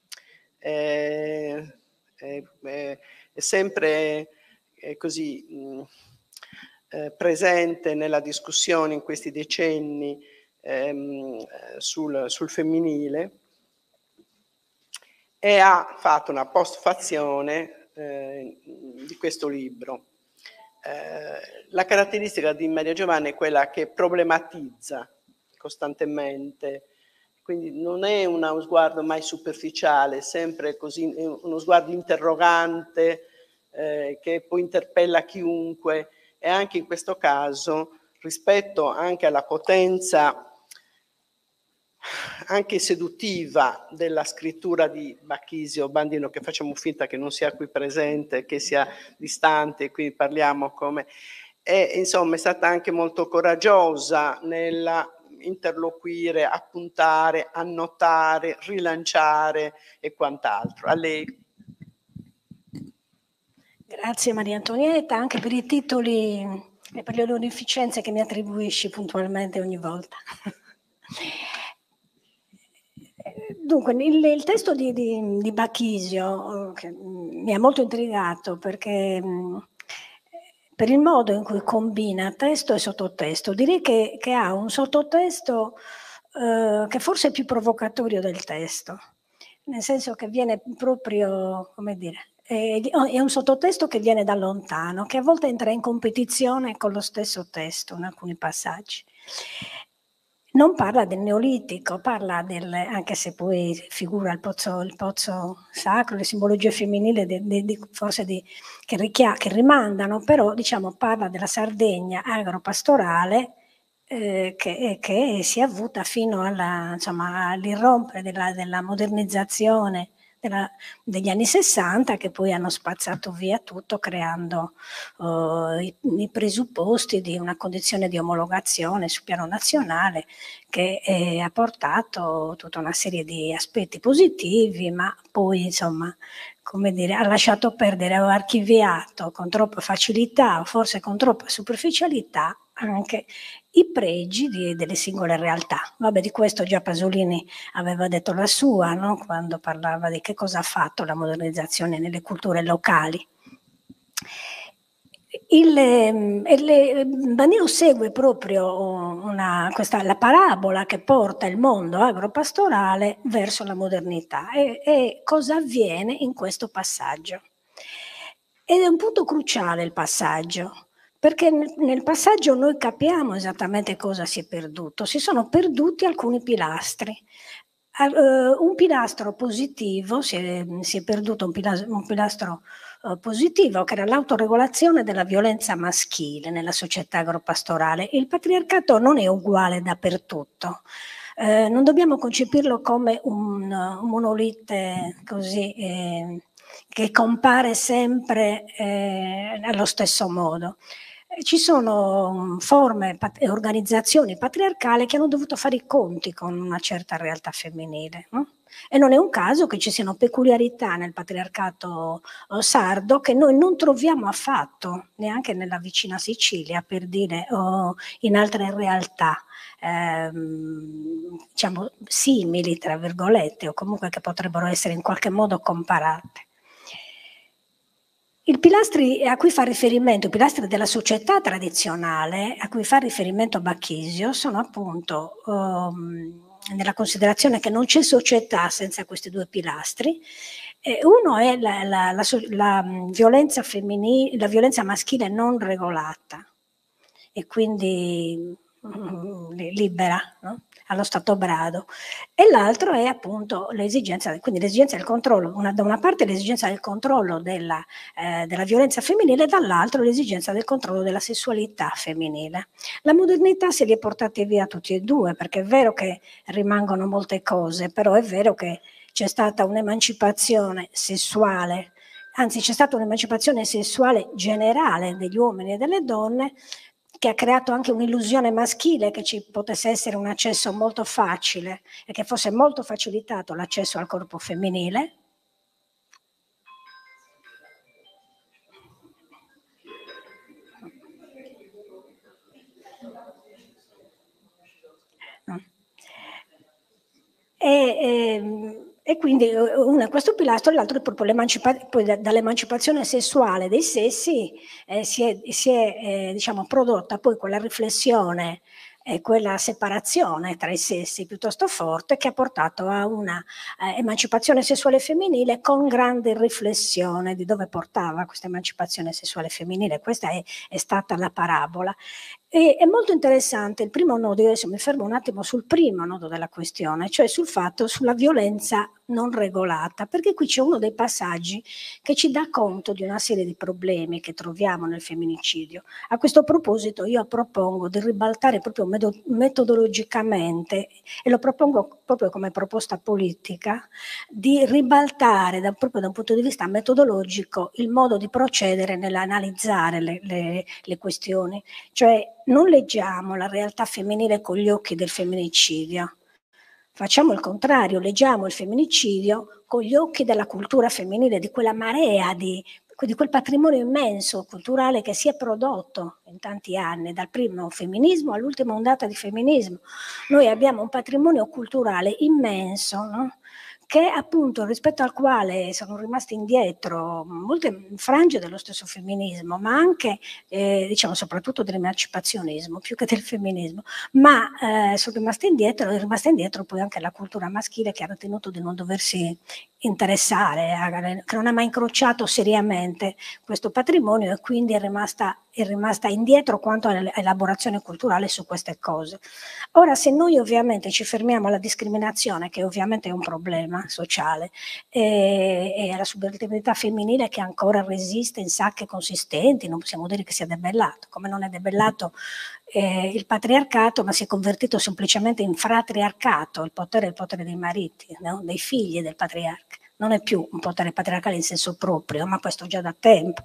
è, è, è, è sempre è così mh, eh, presente nella discussione in questi decenni ehm, sul, sul femminile, e ha fatto una postfazione eh, di questo libro. Eh, la caratteristica di Maria Giovanna è quella che problematizza costantemente quindi non è uno sguardo mai superficiale, sempre così, è uno sguardo interrogante eh, che poi interpella chiunque, e anche in questo caso rispetto anche alla potenza anche seduttiva della scrittura di Bacchisio Bandino, che facciamo finta che non sia qui presente, che sia distante, quindi parliamo come... E, insomma, è stata anche molto coraggiosa nella interloquire, appuntare, annotare, rilanciare e quant'altro. A lei. Grazie Maria Antonietta, anche per i titoli e per le onorificenze che mi attribuisci puntualmente ogni volta. Dunque, il, il testo di, di, di Bacchisio che mi ha molto intrigato perché per il modo in cui combina testo e sottotesto, direi che, che ha un sottotesto eh, che forse è più provocatorio del testo, nel senso che viene proprio, come dire, è, è un sottotesto che viene da lontano, che a volte entra in competizione con lo stesso testo in alcuni passaggi. Non parla del Neolitico, parla del, anche se poi figura il pozzo, il pozzo sacro, le simbologie femminili de, de, de, forse di, che, richia, che rimandano, però diciamo parla della Sardegna agropastorale eh, che, che si è avuta fino alla, insomma, all'irrompere della, della modernizzazione della, degli anni sessanta, che poi hanno spazzato via tutto creando uh, i, i presupposti di una condizione di omologazione sul piano nazionale che eh, ha portato tutta una serie di aspetti positivi, ma poi insomma, come dire, ha lasciato perdere, ha archiviato con troppa facilità o forse con troppa superficialità anche i pregi di, delle singole realtà. Vabbè, di questo già Pasolini aveva detto la sua, no? Quando parlava di che cosa ha fatto la modernizzazione nelle culture locali. Il, il Bandino segue proprio una, questa, la parabola che porta il mondo agropastorale verso la modernità e, e cosa avviene in questo passaggio. Ed è un punto cruciale il passaggio, perché nel, nel passaggio noi capiamo esattamente cosa si è perduto. Si sono perduti alcuni pilastri. Uh, un pilastro positivo, si è, si è perduto un pilastro, un pilastro uh, positivo che era l'autoregolazione della violenza maschile nella società agropastorale. Il patriarcato non è uguale dappertutto, uh, non dobbiamo concepirlo come un, un monolite così eh, che compare sempre eh, allo stesso modo. Ci sono forme e organizzazioni patriarcali che hanno dovuto fare i conti con una certa realtà femminile, no? E non è un caso che ci siano peculiarità nel patriarcato sardo che noi non troviamo affatto, neanche nella vicina Sicilia, per dire, o in altre realtà ehm, diciamo simili, tra virgolette, o comunque che potrebbero essere in qualche modo comparate. I pilastri a cui fa riferimento, i pilastri della società tradizionale a cui fa riferimento Bacchisio sono appunto um, nella considerazione che non c'è società senza questi due pilastri. Eh, uno è la, la, la, la, violenza femminile, la violenza maschile non regolata e quindi um, libera, no? Allo stato brado, e l'altro è appunto l'esigenza, quindi l'esigenza del controllo, una, da una parte l'esigenza del controllo della, eh, della violenza femminile e dall'altro l'esigenza del controllo della sessualità femminile. La modernità se li è portati via tutti e due, perché è vero che rimangono molte cose, però è vero che c'è stata un'emancipazione sessuale, anzi c'è stata un'emancipazione sessuale generale degli uomini e delle donne, che ha creato anche un'illusione maschile che ci potesse essere un accesso molto facile e che fosse molto facilitato l'accesso al corpo femminile. E, e, e quindi uno è questo pilastro, l'altro è proprio l'emancipazione, poi da, dall'emancipazione sessuale dei sessi eh, si è, si è eh, diciamo, prodotta poi quella riflessione e quella separazione tra i sessi piuttosto forte che ha portato a una eh, emancipazione sessuale femminile con grande riflessione di dove portava questa emancipazione sessuale femminile. Questa è, è stata la parabola. E, è molto interessante il primo nodo, io adesso mi fermo un attimo sul primo nodo della questione, cioè sul fatto, sulla violenza non regolata, perché qui c'è uno dei passaggi che ci dà conto di una serie di problemi che troviamo nel femminicidio. A questo proposito io propongo di ribaltare proprio metodologicamente, e lo propongo proprio come proposta politica, di ribaltare da, proprio da un punto di vista metodologico il modo di procedere nell'analizzare le, le, le questioni. Cioè non leggiamo la realtà femminile con gli occhi del femminicidio, facciamo il contrario, leggiamo il femminicidio con gli occhi della cultura femminile, di quella marea, di, di quel patrimonio immenso culturale che si è prodotto in tanti anni, dal primo femminismo all'ultima ondata di femminismo. Noi abbiamo un patrimonio culturale immenso, no? Che appunto rispetto al quale sono rimaste indietro molte frange dello stesso femminismo, ma anche eh, diciamo soprattutto dell'emancipazionismo più che del femminismo, ma eh, sono rimaste indietro, è rimasta indietro poi anche la cultura maschile, che ha ritenuto di non doversi interessare, che non ha mai incrociato seriamente questo patrimonio, e quindi è rimasta, è rimasta indietro quanto all'elaborazione culturale su queste cose. Ora, se noi ovviamente ci fermiamo alla discriminazione, che ovviamente è un problema sociale, e, e alla subalternità femminile che ancora resiste in sacche consistenti, non possiamo dire che sia debellato, come non è debellato eh, il patriarcato, ma si è convertito semplicemente in fratriarcato, il potere è il potere dei mariti, no? Dei figli del patriarca. Non è più un potere patriarcale in senso proprio, ma questo già da tempo.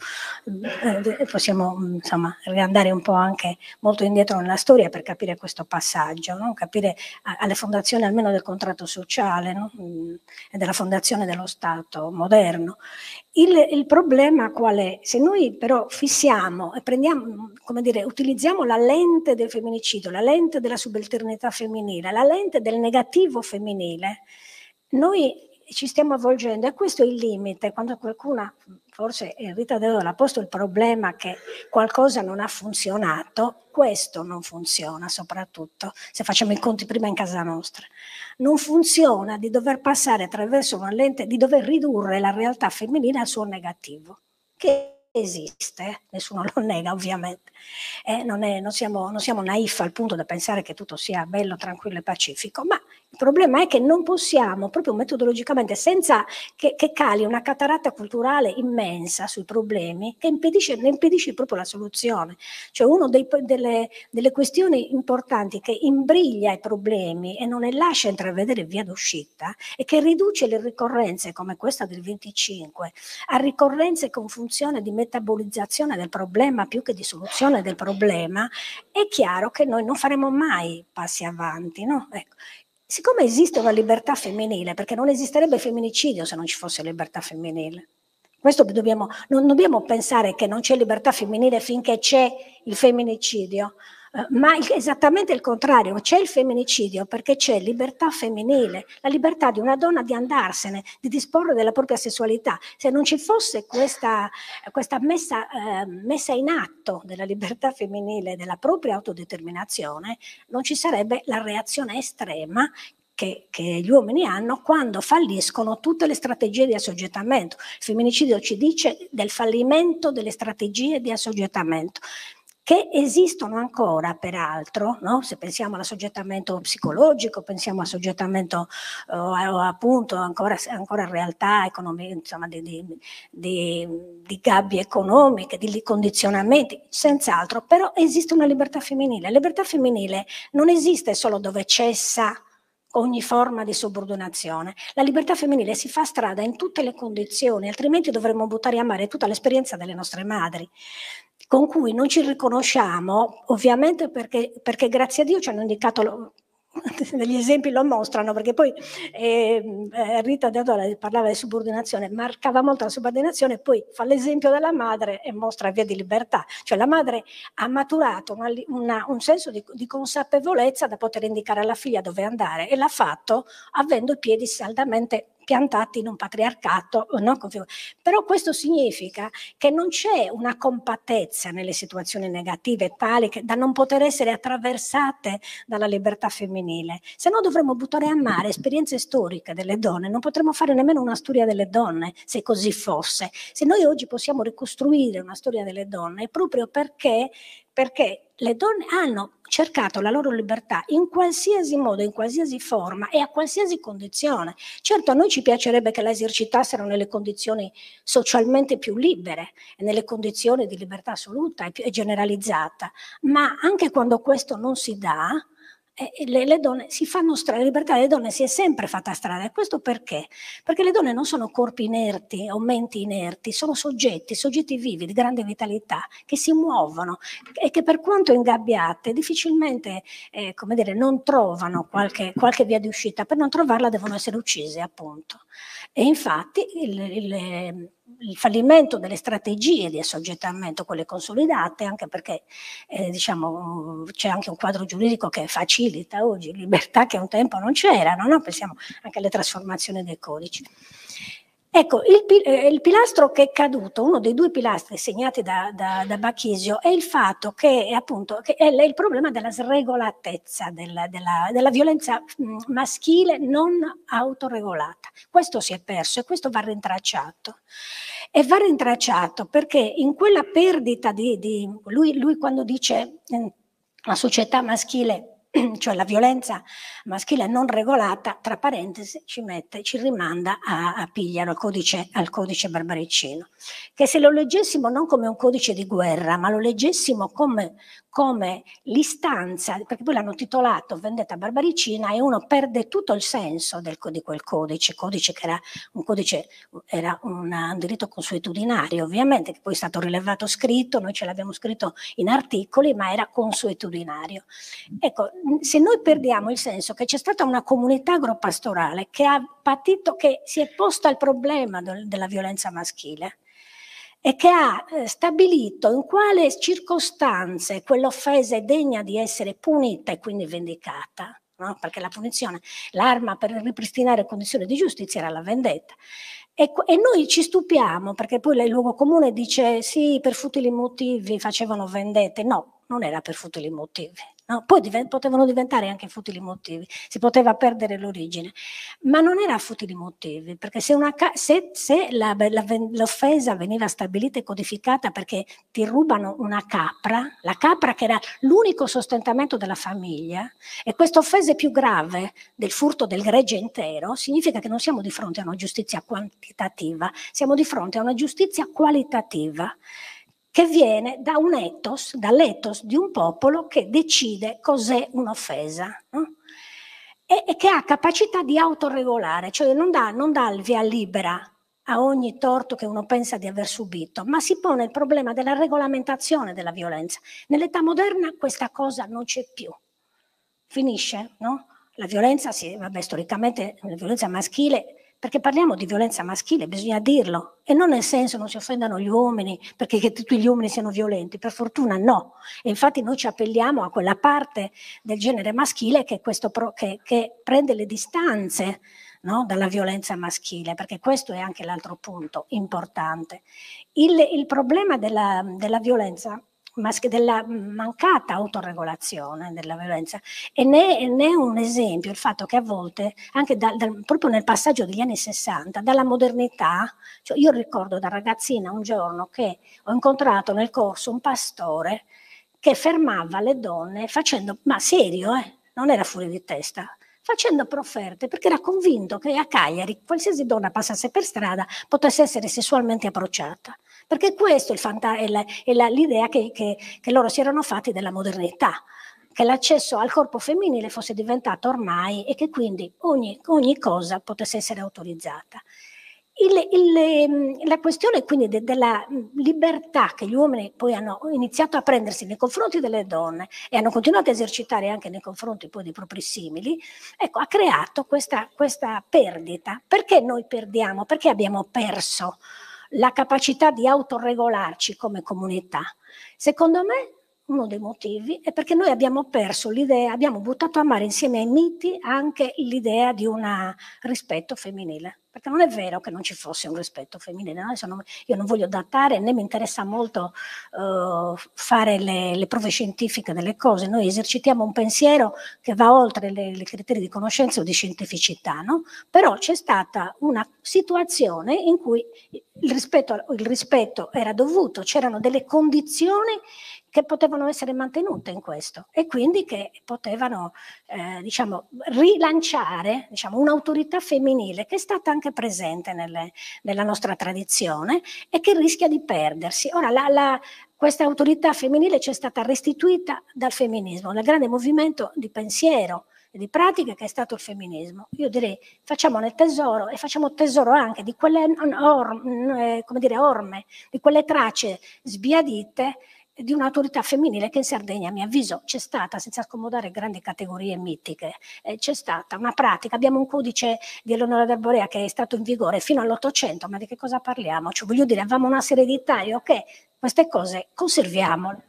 Eh, possiamo insomma riandare un po' anche molto indietro nella storia per capire questo passaggio, no? Capire a, alle fondazioni almeno del contratto sociale, no? E della fondazione dello Stato moderno. Il, il problema qual è? Se noi però fissiamo e prendiamo, come dire, utilizziamo la lente del femminicidio, la lente della subalternità femminile, la lente del negativo femminile, noi ci stiamo avvolgendo, e questo è il limite. Quando qualcuno, forse Rita Deodoro ha posto il problema che qualcosa non ha funzionato, questo non funziona, soprattutto se facciamo i conti prima in casa nostra. Non funziona di dover passare attraverso una lente, di dover ridurre la realtà femminile al suo negativo, che esiste, eh? Nessuno lo nega ovviamente, eh, non, è, non, siamo, non siamo naif al punto da pensare che tutto sia bello, tranquillo e pacifico, ma il problema è che non possiamo, proprio metodologicamente, senza che, che cali una cataratta culturale immensa sui problemi, che impedisce, ne impedisce proprio la soluzione. Cioè una delle, delle questioni importanti che imbriglia i problemi e non ne lascia intravedere via d'uscita, e che riduce le ricorrenze come questa del venticinque a ricorrenze con funzione di metabolizzazione del problema più che di soluzione del problema, è chiaro che noi non faremo mai passi avanti, no? Ecco. Siccome esiste una libertà femminile, perché non esisterebbe femminicidio se non ci fosse libertà femminile. Questo dobbiamo, non dobbiamo pensare che non c'è libertà femminile finché c'è il femminicidio, eh, ma il, esattamente il contrario, c'è il femminicidio perché c'è libertà femminile, la libertà di una donna di andarsene, di disporre della propria sessualità. Se non ci fosse questa, questa messa, eh, messa in atto della libertà femminile, della propria autodeterminazione, non ci sarebbe la reazione estrema Che, che gli uomini hanno quando falliscono tutte le strategie di assoggettamento. Il femminicidio ci dice del fallimento delle strategie di assoggettamento, che esistono ancora peraltro, no? Se pensiamo all'assoggettamento psicologico, pensiamo all'assoggettamento eh, appunto ancora, ancora realtà economiche, insomma di, di, di, di gabbie economiche, di condizionamenti, senz'altro, però esiste una libertà femminile. La libertà femminile non esiste solo dove cessa ogni forma di subordinazione. La libertà femminile si fa strada in tutte le condizioni, altrimenti dovremmo buttare a mare tutta l'esperienza delle nostre madri, con cui non ci riconosciamo, ovviamente perché, perché grazie a Dio ci hanno indicato lo, degli esempi lo mostrano, perché poi eh, Rita Deodoro parlava di subordinazione, marcava molto la subordinazione, poi fa l'esempio della madre e mostra via di libertà, cioè la madre ha maturato una, una, un senso di, di consapevolezza da poter indicare alla figlia dove andare, e l'ha fatto avendo i piedi saldamente piantati in un patriarcato, no? Però questo significa che non c'è una compattezza nelle situazioni negative tale che, da non poter essere attraversate dalla libertà femminile, se no dovremmo buttare a mare esperienze storiche delle donne, non potremmo fare nemmeno una storia delle donne se così fosse. Se noi oggi possiamo ricostruire una storia delle donne è proprio perché perché le donne hanno cercato la loro libertà in qualsiasi modo, in qualsiasi forma e a qualsiasi condizione. Certo, a noi ci piacerebbe che la esercitassero nelle condizioni socialmente più libere, nelle condizioni di libertà assoluta e, più, e generalizzata, ma anche quando questo non si dà, Eh, le, le donne si fanno strada, la libertà delle donne si è sempre fatta strada. E questo perché? Perché le donne non sono corpi inerti o menti inerti, sono soggetti, soggetti vivi di grande vitalità che si muovono e che per quanto ingabbiate difficilmente eh, come dire, non trovano qualche, qualche via di uscita. Per non trovarla devono essere uccise, appunto. E infatti il, il, il fallimento delle strategie di assoggettamento, quelle consolidate, anche perché eh, diciamo, c'è anche un quadro giuridico che facilita oggi libertà che un tempo non c'erano, no? Pensiamo anche alle trasformazioni dei codici. Ecco, il, eh, il pilastro che è caduto, uno dei due pilastri segnati da, da, da Bachisio, è il fatto che, appunto, che è il problema della sregolatezza, della, della, della violenza mh, maschile non autoregolata. Questo si è perso e questo va rintracciato. E va rintracciato perché in quella perdita di... di lui, lui quando dice eh, la società maschile, cioè la violenza maschile non regolata, tra parentesi ci mette, ci rimanda a, a Pigliaro, al codice, al codice Barbaricino, che se lo leggessimo non come un codice di guerra, ma lo leggessimo come, come l'istanza, perché poi l'hanno titolato Vendetta Barbaricina e uno perde tutto il senso del, di quel codice, codice che era un codice, era una, un diritto consuetudinario, ovviamente, che poi è stato rilevato scritto, noi ce l'abbiamo scritto in articoli, ma era consuetudinario. Ecco, se noi perdiamo il senso che c'è stata una comunità agropastorale che ha patito, che si è posta il problema del, della violenza maschile e che ha eh, stabilito in quale circostanze quell'offesa è degna di essere punita e quindi vendicata, no? Perché la punizione, l'arma per ripristinare condizioni di giustizia era la vendetta. E, e noi ci stupiamo perché poi il luogo comune dice sì, per futili motivi facevano vendette. No, non era per futili motivi. No, poi diven- potevano diventare anche futili motivi, si poteva perdere l'origine, ma non era futili motivi, perché se, una ca- se, se la, la, l'offesa veniva stabilita e codificata perché ti rubano una capra, la capra che era l'unico sostentamento della famiglia, e questa offesa è più grave del furto del gregge intero, significa che non siamo di fronte a una giustizia quantitativa, siamo di fronte a una giustizia qualitativa, che viene da un ethos, dall'ethos di un popolo che decide cos'è un'offesa, no? e, e che ha capacità di autoregolare, cioè non dà, non dà il via libera a ogni torto che uno pensa di aver subito, ma si pone il problema della regolamentazione della violenza. Nell'età moderna questa cosa non c'è più, finisce, no? La violenza, sì, vabbè, storicamente la violenza maschile, perché parliamo di violenza maschile, bisogna dirlo, e non nel senso non si offendano gli uomini, perché che tutti gli uomini siano violenti, per fortuna no. E infatti noi ci appelliamo a quella parte del genere maschile che, questo pro, che, che prende le distanze, no, dalla violenza maschile, perché questo è anche l'altro punto importante. Il, il problema della, della violenza della mancata autoregolazione della violenza, e ne è, ne è un esempio il fatto che a volte anche da, da, proprio nel passaggio degli anni sessanta dalla modernità, cioè io ricordo da ragazzina un giorno che ho incontrato nel corso un pastore che fermava le donne facendo, ma serio eh, non era fuori di testa, facendo profferte perché era convinto che a Cagliari qualsiasi donna passasse per strada potesse essere sessualmente approcciata. Perché questo è, il fanta- è, la, è la, l'idea che, che, che loro si erano fatti della modernità, che l'accesso al corpo femminile fosse diventato ormai e che quindi ogni, ogni cosa potesse essere autorizzata. Il, il, la questione quindi de, della libertà che gli uomini poi hanno iniziato a prendersi nei confronti delle donne e hanno continuato a esercitare anche nei confronti poi dei propri simili, ecco, ha creato questa, questa perdita. Perché noi perdiamo? Perché abbiamo perso la capacità di autoregolarci come comunità? Secondo me uno dei motivi è perché noi abbiamo perso l'idea, abbiamo buttato a mare insieme ai miti anche l'idea di un rispetto femminile, perché non è vero che non ci fosse un rispetto femminile, no? Adesso non, io non voglio datare né mi interessa molto uh, fare le, le prove scientifiche delle cose, noi esercitiamo un pensiero che va oltre i criteri di conoscenza o di scientificità, no? Però c'è stata una situazione in cui il rispetto, il rispetto era dovuto, c'erano delle condizioni che potevano essere mantenute in questo e quindi che potevano eh, diciamo, rilanciare diciamo, un'autorità femminile che è stata anche presente nelle, nella nostra tradizione e che rischia di perdersi. Ora, la, la, questa autorità femminile ci è stata restituita dal femminismo, dal grande movimento di pensiero e di pratica che è stato il femminismo. Io direi facciamone tesoro e facciamo tesoro anche di quelle orme, come dire, orme, di quelle tracce sbiadite di un'autorità femminile che in Sardegna, a mio avviso, c'è stata, senza scomodare grandi categorie mitiche, eh, c'è stata una pratica. Abbiamo un codice di Eleonora d'Arborea che è stato in vigore fino all'Ottocento, ma di che cosa parliamo? Cioè, voglio dire, avevamo una serie di tagli, ok, queste cose conserviamole.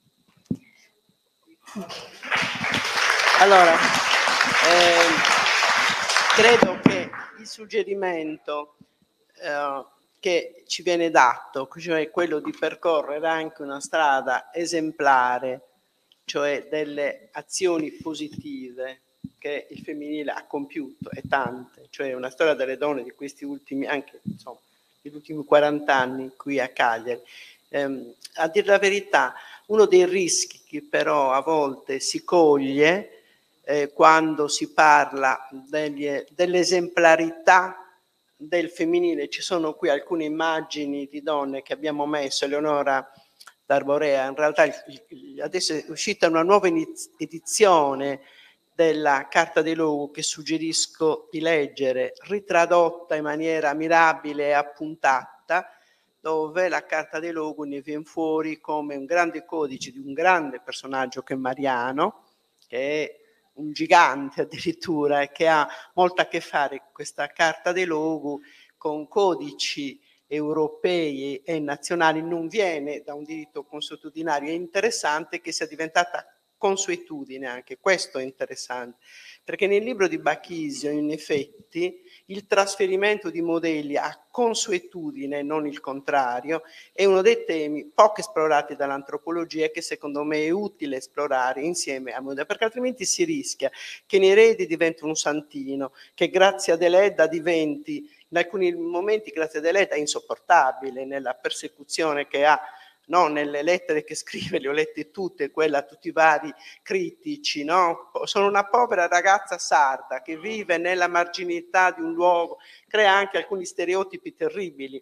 Allora, eh, credo che il suggerimento eh, che ci viene dato, cioè quello di percorrere anche una strada esemplare, cioè delle azioni positive che il femminile ha compiuto, e tante, cioè una storia delle donne di questi ultimi, anche insomma, degli ultimi quaranta anni qui a Cagliari. Eh, a dire la verità, uno dei rischi che però a volte si coglie eh, quando si parla degli, dell'esemplarità del femminile, ci sono qui alcune immagini di donne che abbiamo messo, Eleonora d'Arborea, in realtà il, il, adesso è uscita una nuova edizione della Carta dei Luoghi che suggerisco di leggere, ritradotta in maniera mirabile e appuntata, dove la Carta dei Luoghi ne viene fuori come un grande codice di un grande personaggio che è Mariano, che è un gigante addirittura, e che ha molto a che fare questa Carta dei Luoghi con codici europei e nazionali, non viene da un diritto consuetudinario. È interessante che sia diventata consuetudine anche, questo è interessante, perché nel libro di Bacchisio in effetti il trasferimento di modelli a consuetudine, non il contrario, è uno dei temi poco esplorati dall'antropologia che secondo me è utile esplorare insieme a modelli, perché altrimenti si rischia che Neredi diventi un santino, che grazie a Deledda diventi, in alcuni momenti grazie a Deledda è insopportabile nella persecuzione che ha, no, nelle lettere che scrive, le ho lette tutte, quelle a tutti i vari critici, no? Sono una povera ragazza sarda che vive nella marginalità di un luogo, crea anche alcuni stereotipi terribili.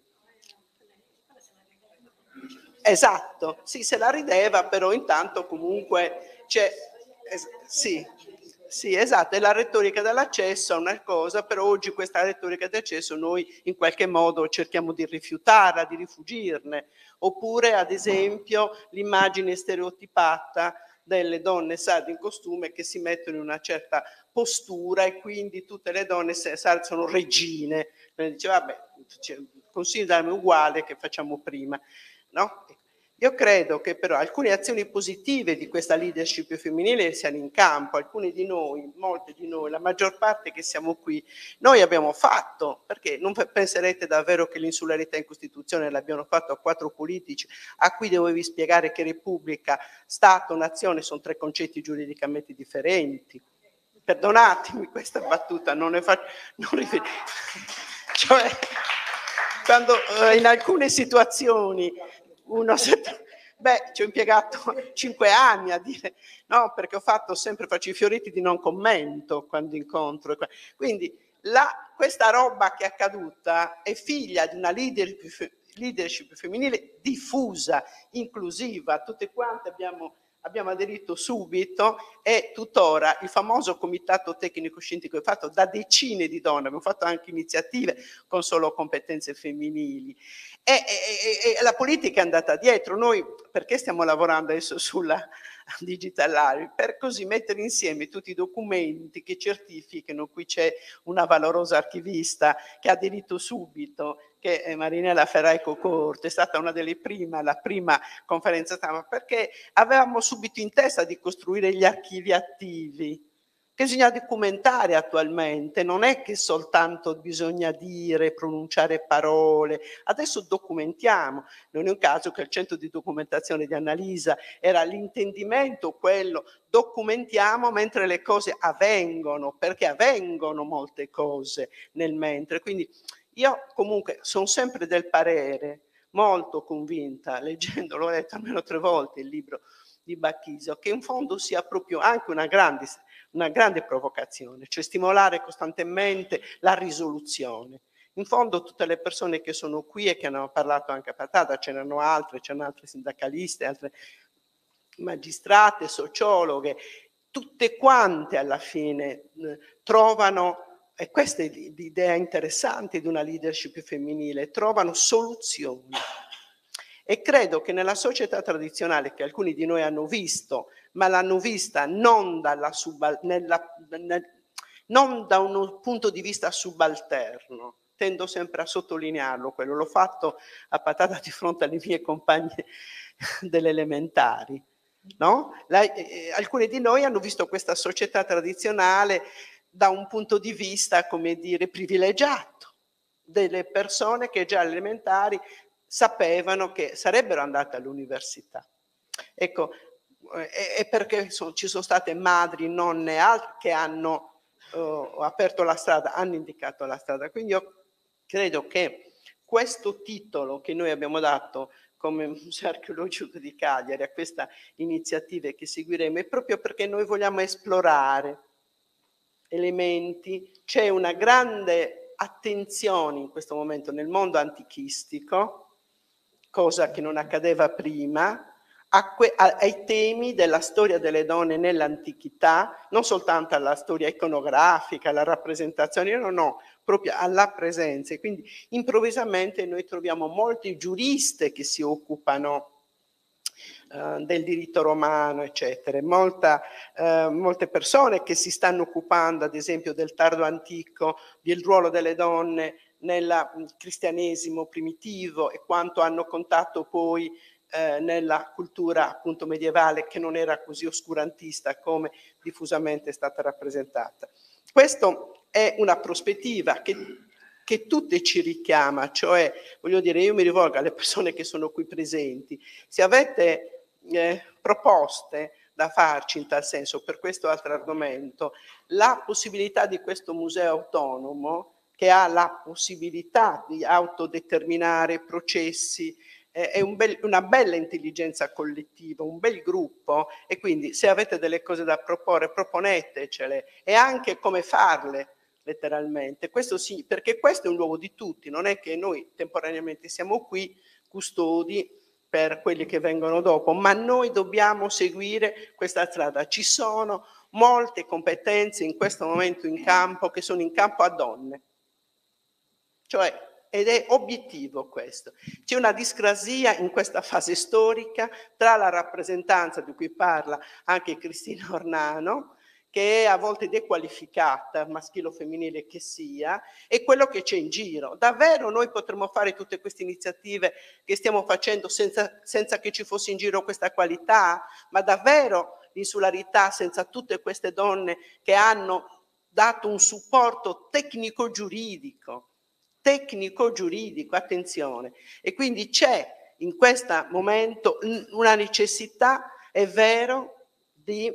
Esatto, sì, se la rideva, però intanto comunque c'è, es- sì, sì, esatto, è la retorica dell'accesso a una cosa, però oggi questa retorica dell'accesso noi in qualche modo cerchiamo di rifiutarla, di rifugirne, oppure ad esempio l'immagine stereotipata delle donne sarde in costume che si mettono in una certa postura e quindi tutte le donne sarde sono regine. E dice vabbè, considerami uguale che facciamo prima, no? Io credo che però alcune azioni positive di questa leadership femminile siano in campo, alcune di noi, molte di noi, la maggior parte che siamo qui, noi abbiamo fatto, perché non penserete davvero che l'insularità in Costituzione l'abbiano fatto a quattro politici a cui dovevi spiegare che Repubblica, Stato, Nazione sono tre concetti giuridicamente differenti. Perdonatemi questa battuta, non ne faccio, non riferisco, cioè quando eh, in alcune situazioni uno, beh, ci ho impiegato cinque anni a dire, no, perché ho fatto sempre, faccio i fioriti di non commento quando incontro. Quindi la, questa roba che è accaduta è figlia di una leadership, leadership femminile diffusa, inclusiva, tutte quante abbiamo, abbiamo aderito subito e tuttora il famoso comitato tecnico scientifico è fatto da decine di donne, abbiamo fatto anche iniziative con solo competenze femminili. E, e, e la politica è andata dietro. Noi perché stiamo lavorando adesso sulla Digital Library? Per così mettere insieme tutti i documenti che certificano. Qui c'è una valorosa archivista che ha aderito subito, che è Marinella Ferraico Corte, è stata una delle prime, la prima conferenza stampa, perché avevamo subito in testa di costruire gli archivi attivi che bisogna documentare attualmente, non è che soltanto bisogna dire, pronunciare parole, adesso documentiamo, non è un caso che il centro di documentazione di Annalisa era l'intendimento quello, documentiamo mentre le cose avvengono, perché avvengono molte cose nel mentre, quindi io comunque sono sempre del parere, molto convinta, leggendolo, ho letto almeno tre volte il libro di Bacchisio, che in fondo sia proprio anche una grande, una grande provocazione, cioè stimolare costantemente la risoluzione. In fondo tutte le persone che sono qui e che hanno parlato anche a Patata, ce n'erano altre, c'erano altre sindacaliste, altre magistrate, sociologhe, tutte quante alla fine eh, trovano, e questa è l'idea interessante di una leadership femminile, trovano soluzioni. E credo che nella società tradizionale, che alcuni di noi hanno visto, ma l'hanno vista non, dalla subal- nella, nel, non da un punto di vista subalterno, tendo sempre a sottolinearlo, quello l'ho fatto a Patata di fronte alle mie compagne delle elementari, no? La, eh, alcuni di noi hanno visto questa società tradizionale da un punto di vista, come dire, privilegiato, delle persone che già alle elementari sapevano che sarebbero andate all'università. Ecco, è eh, perché so, ci sono state madri, nonne, altri che hanno uh, aperto la strada, hanno indicato la strada. Quindi io credo che questo titolo che noi abbiamo dato come Museo Archeologico di Cagliari a questa iniziativa che seguiremo è proprio perché noi vogliamo esplorare elementi, c'è una grande attenzione in questo momento nel mondo antichistico, cosa che non accadeva prima, a que- a- ai temi della storia delle donne nell'antichità, non soltanto alla storia iconografica, alla rappresentazione, no, no, proprio alla presenza. E quindi improvvisamente noi troviamo molti giuristi che si occupano uh, del diritto romano, eccetera, Molta, uh, molte persone che si stanno occupando, ad esempio, del tardo antico, del ruolo delle donne nel cristianesimo primitivo e quanto hanno contato poi eh, nella cultura appunto medievale, che non era così oscurantista come diffusamente è stata rappresentata. Questa è una prospettiva che, che tutte ci richiama, cioè, voglio dire, io mi rivolgo alle persone che sono qui presenti, se avete eh, proposte da farci in tal senso per questo altro argomento, la possibilità di questo museo autonomo che ha la possibilità di autodeterminare processi, eh, è un bel, una bella intelligenza collettiva, un bel gruppo, e quindi se avete delle cose da proporre, proponetecele, e anche come farle letteralmente. Questo sì, perché questo è un luogo di tutti, non è che noi temporaneamente siamo qui custodi per quelli che vengono dopo, ma noi dobbiamo seguire questa strada. Ci sono molte competenze in questo momento in campo che sono in campo a donne. Cioè, ed è obiettivo questo. C'è una discrasia in questa fase storica tra la rappresentanza di cui parla anche Cristina Ornano, che è a volte dequalificata, maschile o femminile che sia, e quello che c'è in giro. Davvero noi potremmo fare tutte queste iniziative che stiamo facendo senza, senza che ci fosse in giro questa qualità? Ma davvero l'insularità senza tutte queste donne che hanno dato un supporto tecnico-giuridico, tecnico-giuridico, attenzione. E quindi c'è in questo momento una necessità, è vero, di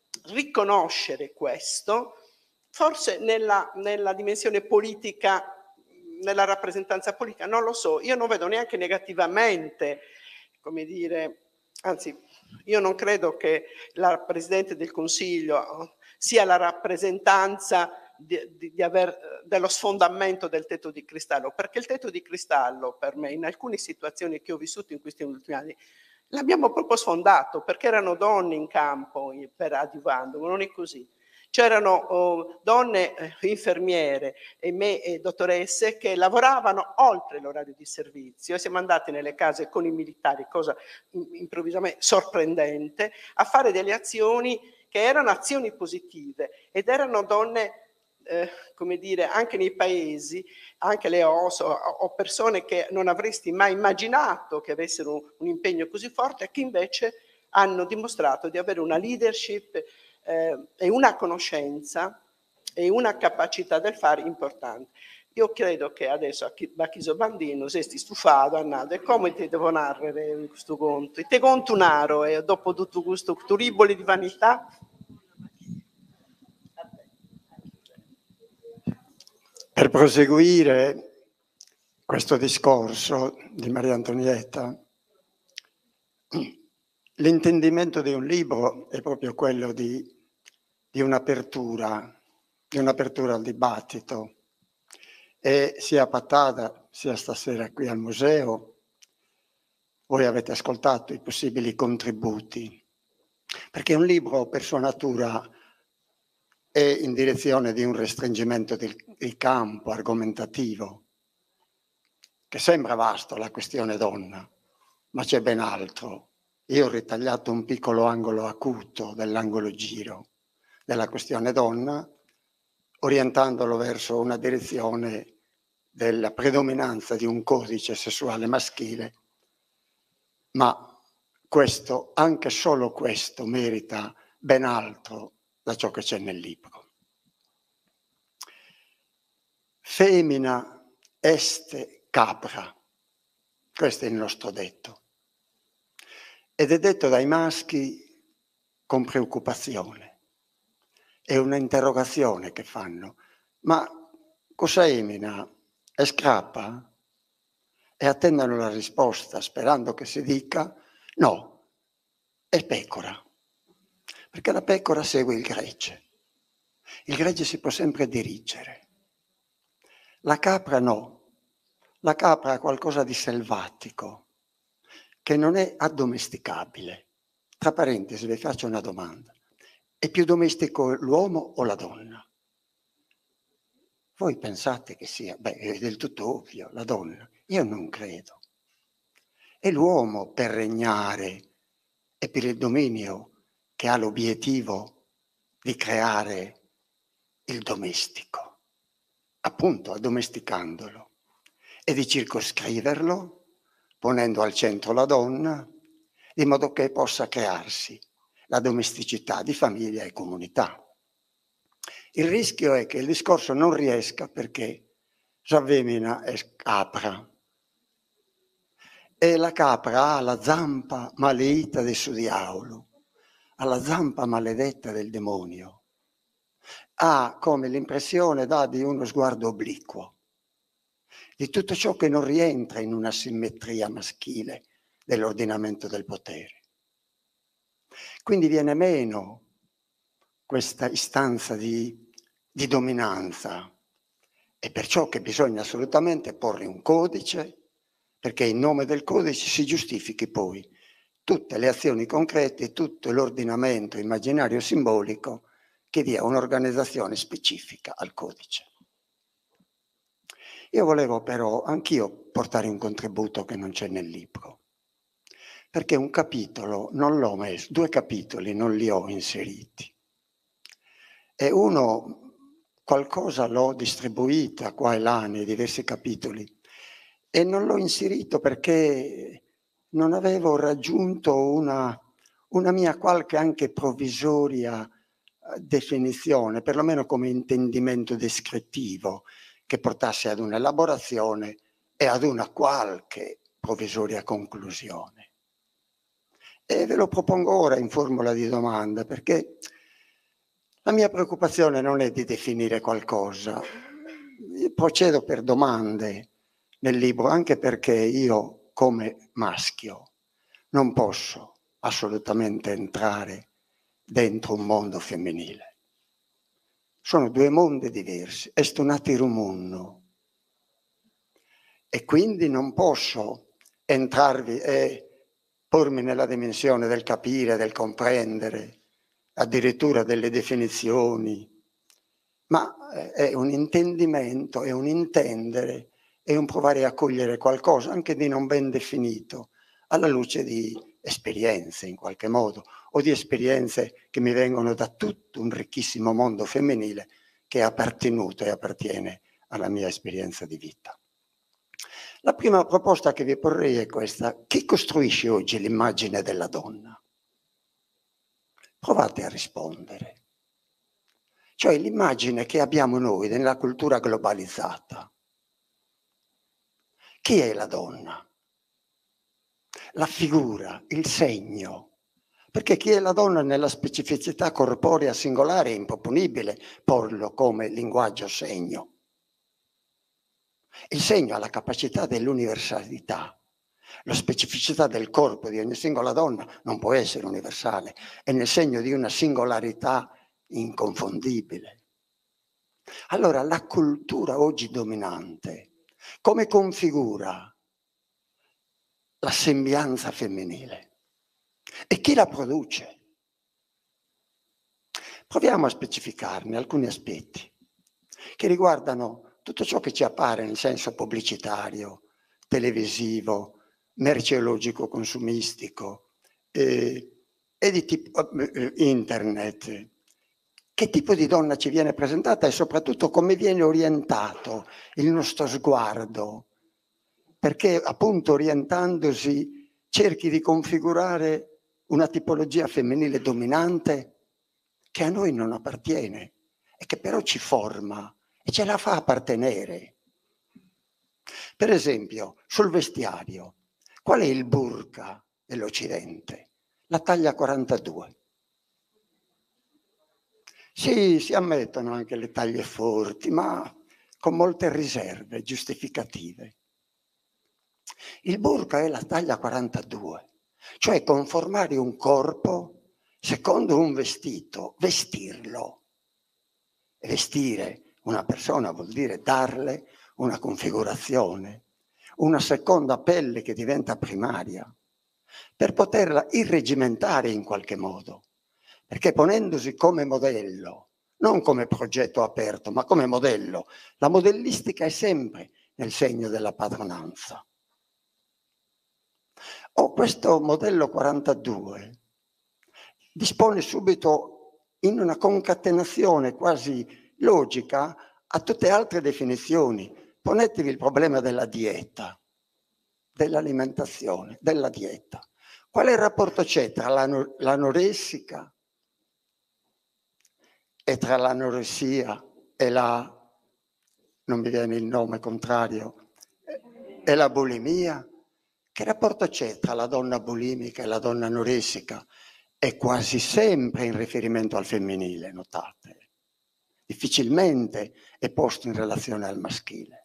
riconoscere questo, forse nella, nella dimensione politica, nella rappresentanza politica, non lo so, io non vedo neanche negativamente, come dire, anzi, io non credo che la Presidente del Consiglio sia la rappresentanza Di, di, di aver, dello sfondamento del tetto di cristallo, perché il tetto di cristallo per me in alcune situazioni che ho vissuto in questi ultimi anni l'abbiamo proprio sfondato, perché erano donne in campo per adiuvando, ma non è così. C'erano oh, donne eh, infermiere e me e dottoresse che lavoravano oltre l'orario di servizio, e siamo andati nelle case con i militari, cosa improvvisamente sorprendente, a fare delle azioni che erano azioni positive, ed erano donne Eh, come dire, anche nei paesi, anche le O S o, o persone che non avresti mai immaginato che avessero un, un impegno così forte, che invece hanno dimostrato di avere una leadership eh, e una conoscenza e una capacità del fare importante. Io credo che adesso a Bacchisio Bandino se sti stufato, Annato, e come ti devo narrare questo conto? E te conto un aro, e dopo tutto questo turiboli di vanità. Per proseguire questo discorso di Maria Antonietta, l'intendimento di un libro è proprio quello di, di un'apertura, di un'apertura al dibattito. E sia a Pattada, sia stasera qui al museo, voi avete ascoltato i possibili contributi, perché un libro per sua natura è in direzione di un restringimento del, del campo argomentativo, che sembra vasto, la questione donna, ma c'è ben altro. Io ho ritagliato un piccolo angolo acuto dell'angolo giro della questione donna, orientandolo verso una direzione della predominanza di un codice sessuale maschile, ma questo, anche solo questo, merita ben altro da ciò che c'è nel libro. Femina est capra, questo è il nostro detto, ed è detto dai maschi con preoccupazione. È un'interrogazione che fanno, ma cosa emina? E scrappa? E attendono la risposta sperando che si dica no, è pecora, perché la pecora segue il gregge, il gregge si può sempre dirigere, la capra no, la capra ha qualcosa di selvatico che non è addomesticabile. Tra parentesi vi faccio una domanda: è più domestico l'uomo o la donna? Voi pensate che sia, beh, è del tutto ovvio, la donna. Io non credo. È l'uomo per regnare e per il dominio che ha l'obiettivo di creare il domestico, appunto addomesticandolo, e di circoscriverlo, ponendo al centro la donna, di modo che possa crearsi la domesticità di famiglia e comunità. Il rischio è che il discorso non riesca perché Giavemina è capra e la capra ha la zampa maleita del suo diavolo, ha la zampa maledetta del demonio, ha come l'impressione dà di uno sguardo obliquo, di tutto ciò che non rientra in una simmetria maschile dell'ordinamento del potere. Quindi viene meno questa istanza di, di dominanza, è perciò che bisogna assolutamente porre un codice, perché in nome del codice si giustifichi poi tutte le azioni concrete, tutto l'ordinamento immaginario simbolico che dia un'organizzazione specifica al codice. Io volevo però anch'io portare un contributo che non c'è nel libro, perché un capitolo non l'ho messo, due capitoli non li ho inseriti. E uno, qualcosa l'ho distribuita qua e là nei diversi capitoli e non l'ho inserito perché non avevo raggiunto una, una mia qualche anche provvisoria definizione, perlomeno come intendimento descrittivo, che portasse ad un'elaborazione e ad una qualche provvisoria conclusione. E ve lo propongo ora in formula di domanda, perché la mia preoccupazione non è di definire qualcosa, io procedo per domande nel libro, anche perché io come maschio non posso assolutamente entrare dentro un mondo femminile. Sono due mondi diversi, est un atirum uno, e quindi non posso entrarvi e pormi nella dimensione del capire, del comprendere, addirittura delle definizioni, ma è un intendimento, è un intendere, è un provare a cogliere qualcosa anche di non ben definito, alla luce di esperienze in qualche modo, o di esperienze che mi vengono da tutto un ricchissimo mondo femminile che è appartenuto e appartiene alla mia esperienza di vita. La prima proposta che vi porrei è questa: chi costruisce oggi l'immagine della donna? Provate a rispondere. Cioè l'immagine che abbiamo noi nella cultura globalizzata. Chi è la donna? La figura, il segno. Perché chi è la donna nella specificità corporea singolare è improponibile porlo come linguaggio segno. Il segno ha la capacità dell'universalità. La specificità del corpo di ogni singola donna non può essere universale, è nel segno di una singolarità inconfondibile. Allora, la cultura oggi dominante, come configura la sembianza femminile? E chi la produce? Proviamo a specificarne alcuni aspetti che riguardano tutto ciò che ci appare nel senso pubblicitario, televisivo, merceologico, consumistico eh, e di tipo eh, internet. Che tipo di donna ci viene presentata e soprattutto come viene orientato il nostro sguardo, perché appunto orientandosi cerchi di configurare una tipologia femminile dominante che a noi non appartiene e che però ci forma e ce la fa appartenere. Per esempio, sul vestiario, qual è il burka dell'Occidente? La taglia quarantadue. Sì, si ammettono anche le taglie forti, ma con molte riserve giustificative. Il burka è la taglia quarantadue, cioè conformare un corpo secondo un vestito, vestirlo. E vestire una persona vuol dire darle una configurazione, una seconda pelle che diventa primaria, per poterla irregimentare in qualche modo. Perché ponendosi come modello, non come progetto aperto, ma come modello, la modellistica è sempre nel segno della padronanza. O questo modello quarantadue dispone subito in una concatenazione quasi logica a tutte altre definizioni. Ponetevi il problema della dieta, dell'alimentazione, della dieta. Quale rapporto c'è tra l'anoressica e tra l'anoressia e la, non mi viene il nome contrario, e la bulimia? Che rapporto c'è tra la donna bulimica e la donna anoressica? È quasi sempre in riferimento al femminile, notate. Difficilmente è posto in relazione al maschile.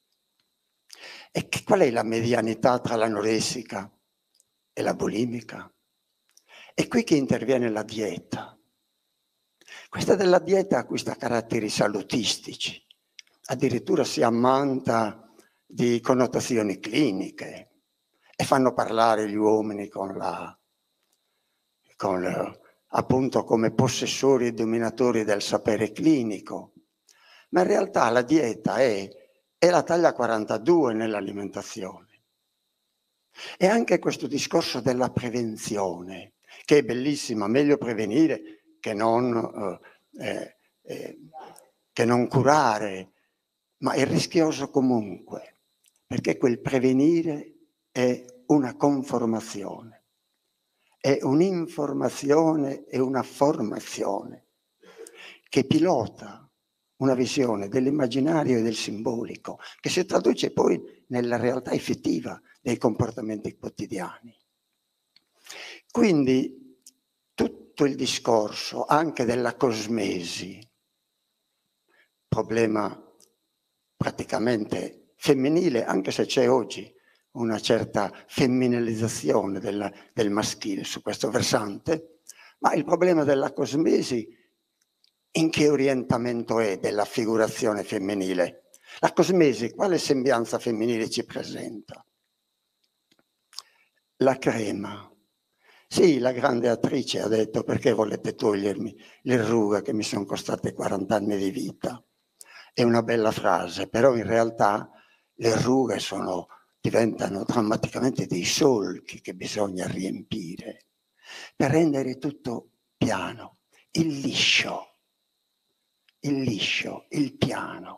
E che, qual è la medianità tra l'anoressica e la bulimica? È qui che interviene la dieta. Questa della dieta acquista caratteri salutistici, addirittura si ammanta di connotazioni cliniche e fanno parlare gli uomini con la, con, appunto come possessori e dominatori del sapere clinico. Ma in realtà la dieta è, è la taglia quarantadue nell'alimentazione. E anche questo discorso della prevenzione, che è bellissima, meglio prevenire che non, eh, eh, che non curare, ma è rischioso comunque, perché quel prevenire è una conformazione, è un'informazione e una formazione che pilota una visione dell'immaginario e del simbolico, che si traduce poi nella realtà effettiva dei comportamenti quotidiani. Quindi tutto il discorso anche della cosmesi, problema praticamente femminile, anche se c'è oggi una certa femminilizzazione del, del maschile su questo versante, ma il problema della cosmesi in che orientamento è della figurazione femminile? La cosmesi quale sembianza femminile ci presenta? La crema. Sì, la grande attrice ha detto: perché volete togliermi le rughe che mi sono costate quaranta anni di vita? È una bella frase, però in realtà le rughe sono, diventano drammaticamente dei solchi che bisogna riempire per rendere tutto piano, il liscio, il liscio, il piano.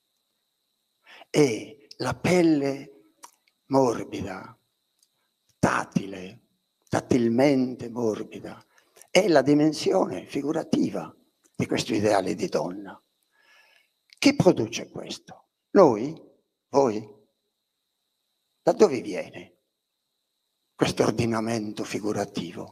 E la pelle morbida, tattile, tattilmente morbida, è la dimensione figurativa di questo ideale di donna. Chi produce questo? Noi? Voi? Da dove viene questo ordinamento figurativo?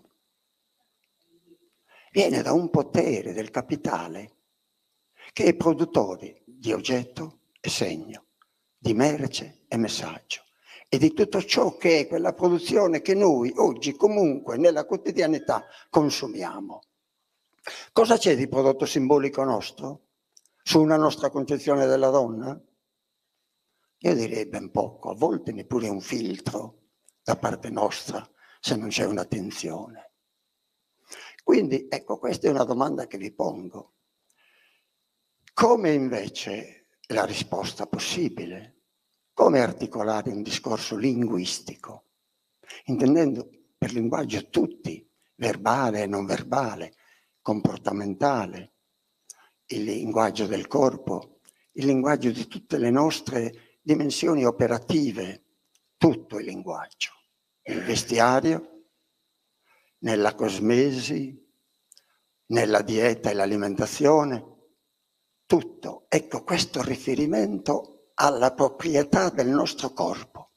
Viene da un potere del capitale che è produttore di oggetto e segno, di merce e messaggio, e di tutto ciò che è quella produzione che noi oggi comunque nella quotidianità consumiamo. Cosa c'è di prodotto simbolico nostro? Su una nostra concezione della donna? Io direi ben poco, a volte neppure un filtro da parte nostra, se non c'è un'attenzione. Quindi, ecco, questa è una domanda che vi pongo. Come invece è la risposta possibile? Come articolare un discorso linguistico? Intendendo per linguaggio tutti, verbale e non verbale, comportamentale, il linguaggio del corpo, il linguaggio di tutte le nostre dimensioni operative, tutto il linguaggio, nel vestiario, nella cosmesi, nella dieta e l'alimentazione, tutto. Ecco, questo riferimento alla proprietà del nostro corpo.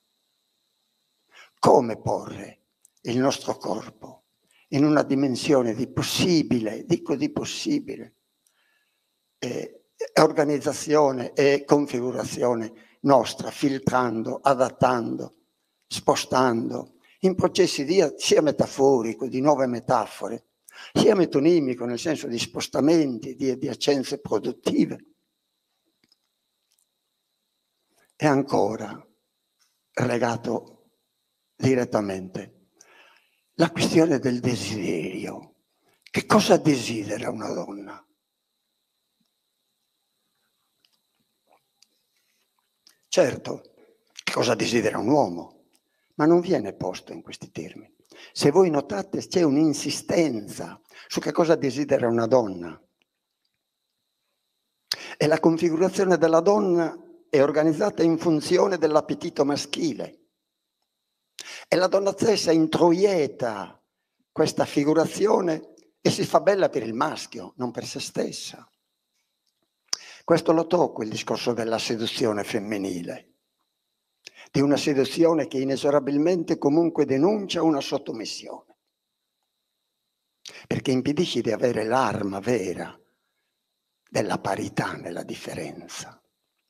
Come porre il nostro corpo in una dimensione di possibile, dico di possibile, eh, organizzazione e configurazione nostra, filtrando, adattando, spostando, in processi di, sia metaforico, di nuove metafore, sia metonimico, nel senso di spostamenti, di adiacenze produttive. E ancora, legato direttamente, la questione del desiderio. Che cosa desidera una donna? Certo, che cosa desidera un uomo? Ma non viene posto in questi termini. Se voi notate, c'è un'insistenza su che cosa desidera una donna. E la configurazione della donna è organizzata in funzione dell'appetito maschile. E la donna stessa introieta questa figurazione e si fa bella per il maschio, non per se stessa. Questo lo tocco, il discorso della seduzione femminile, di una seduzione che inesorabilmente comunque denuncia una sottomissione, perché impedisce di avere l'arma vera della parità nella differenza,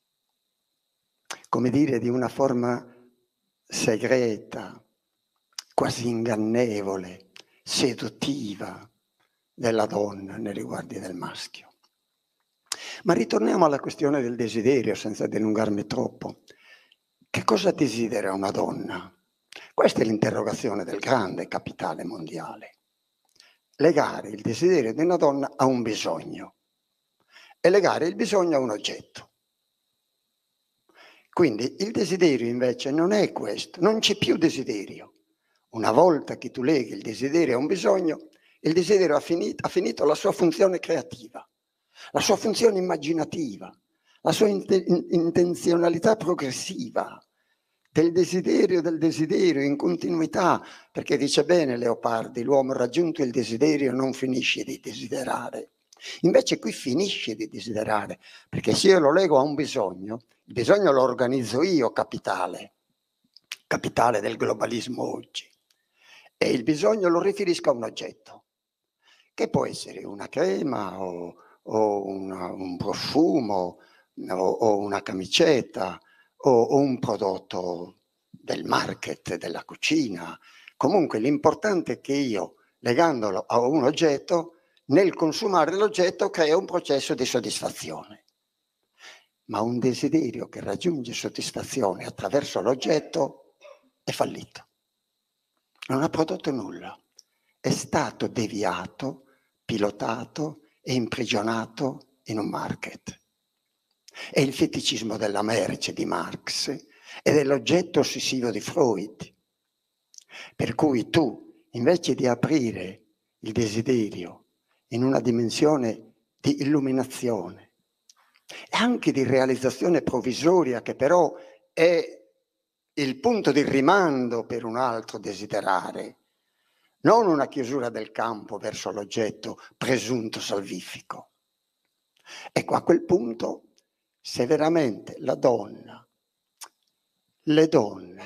come dire, di una forma segreta, quasi ingannevole, seduttiva della donna nei riguardi del maschio. Ma ritorniamo alla questione del desiderio, senza dilungarmi troppo. Che cosa desidera una donna? Questa è l'interrogazione del grande capitale mondiale. Legare il desiderio di una donna a un bisogno e legare il bisogno a un oggetto. Quindi il desiderio invece non è questo, non c'è più desiderio. Una volta che tu leghi il desiderio a un bisogno, il desiderio ha finito, ha finito la sua funzione creativa, la sua funzione immaginativa, la sua int- intenzionalità progressiva del desiderio del desiderio in continuità, perché dice bene Leopardi, l'uomo raggiunto il desiderio non finisce di desiderare. Invece qui finisce di desiderare, perché se io lo lego a un bisogno, il bisogno lo organizzo io, capitale, capitale del globalismo oggi, e il bisogno lo riferisco a un oggetto, che può essere una crema o, o una, un profumo o, o una camicetta o, o un prodotto del market, della cucina. Comunque l'importante è che io, legandolo a un oggetto, nel consumare l'oggetto crea un processo di soddisfazione. Ma un desiderio che raggiunge soddisfazione attraverso l'oggetto è fallito. Non ha prodotto nulla. È stato deviato, pilotato e imprigionato in un market. È il feticismo della merce di Marx e dell'oggetto ossessivo di Freud. Per cui tu, invece di aprire il desiderio in una dimensione di illuminazione e anche di realizzazione provvisoria, che però è il punto di rimando per un altro desiderare, non una chiusura del campo verso l'oggetto presunto salvifico. Ecco, a quel punto, se veramente la donna, le donne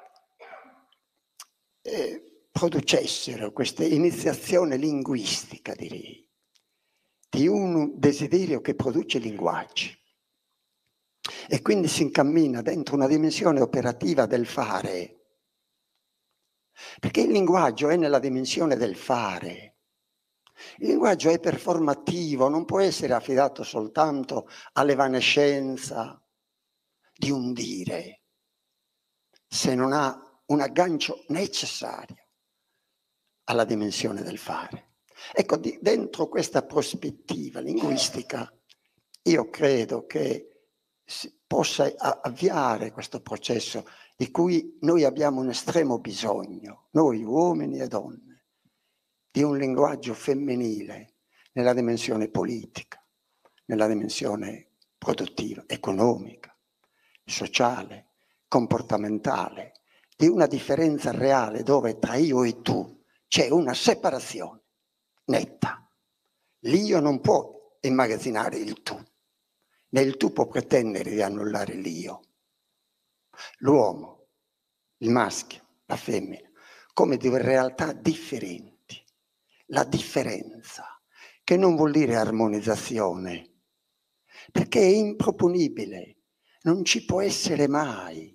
eh, producessero questa iniziazione linguistica, direi, di un desiderio che produce linguaggi, e quindi si incammina dentro una dimensione operativa del fare, perché il linguaggio è nella dimensione del fare. Il linguaggio è performativo, non può essere affidato soltanto all'evanescenza di un dire, se non ha un aggancio necessario alla dimensione del fare. Ecco, di, dentro questa prospettiva linguistica, io credo che si possa avviare questo processo di cui noi abbiamo un estremo bisogno, noi uomini e donne, di un linguaggio femminile nella dimensione politica, nella dimensione produttiva, economica, sociale, comportamentale, di una differenza reale dove tra io e tu c'è una separazione netta. L'io non può immagazzinare il tu, né il tu può pretendere di annullare l'io. L'uomo, il maschio, la femmina, come due realtà differenti. La differenza, che non vuol dire armonizzazione, perché è improponibile, non ci può essere mai.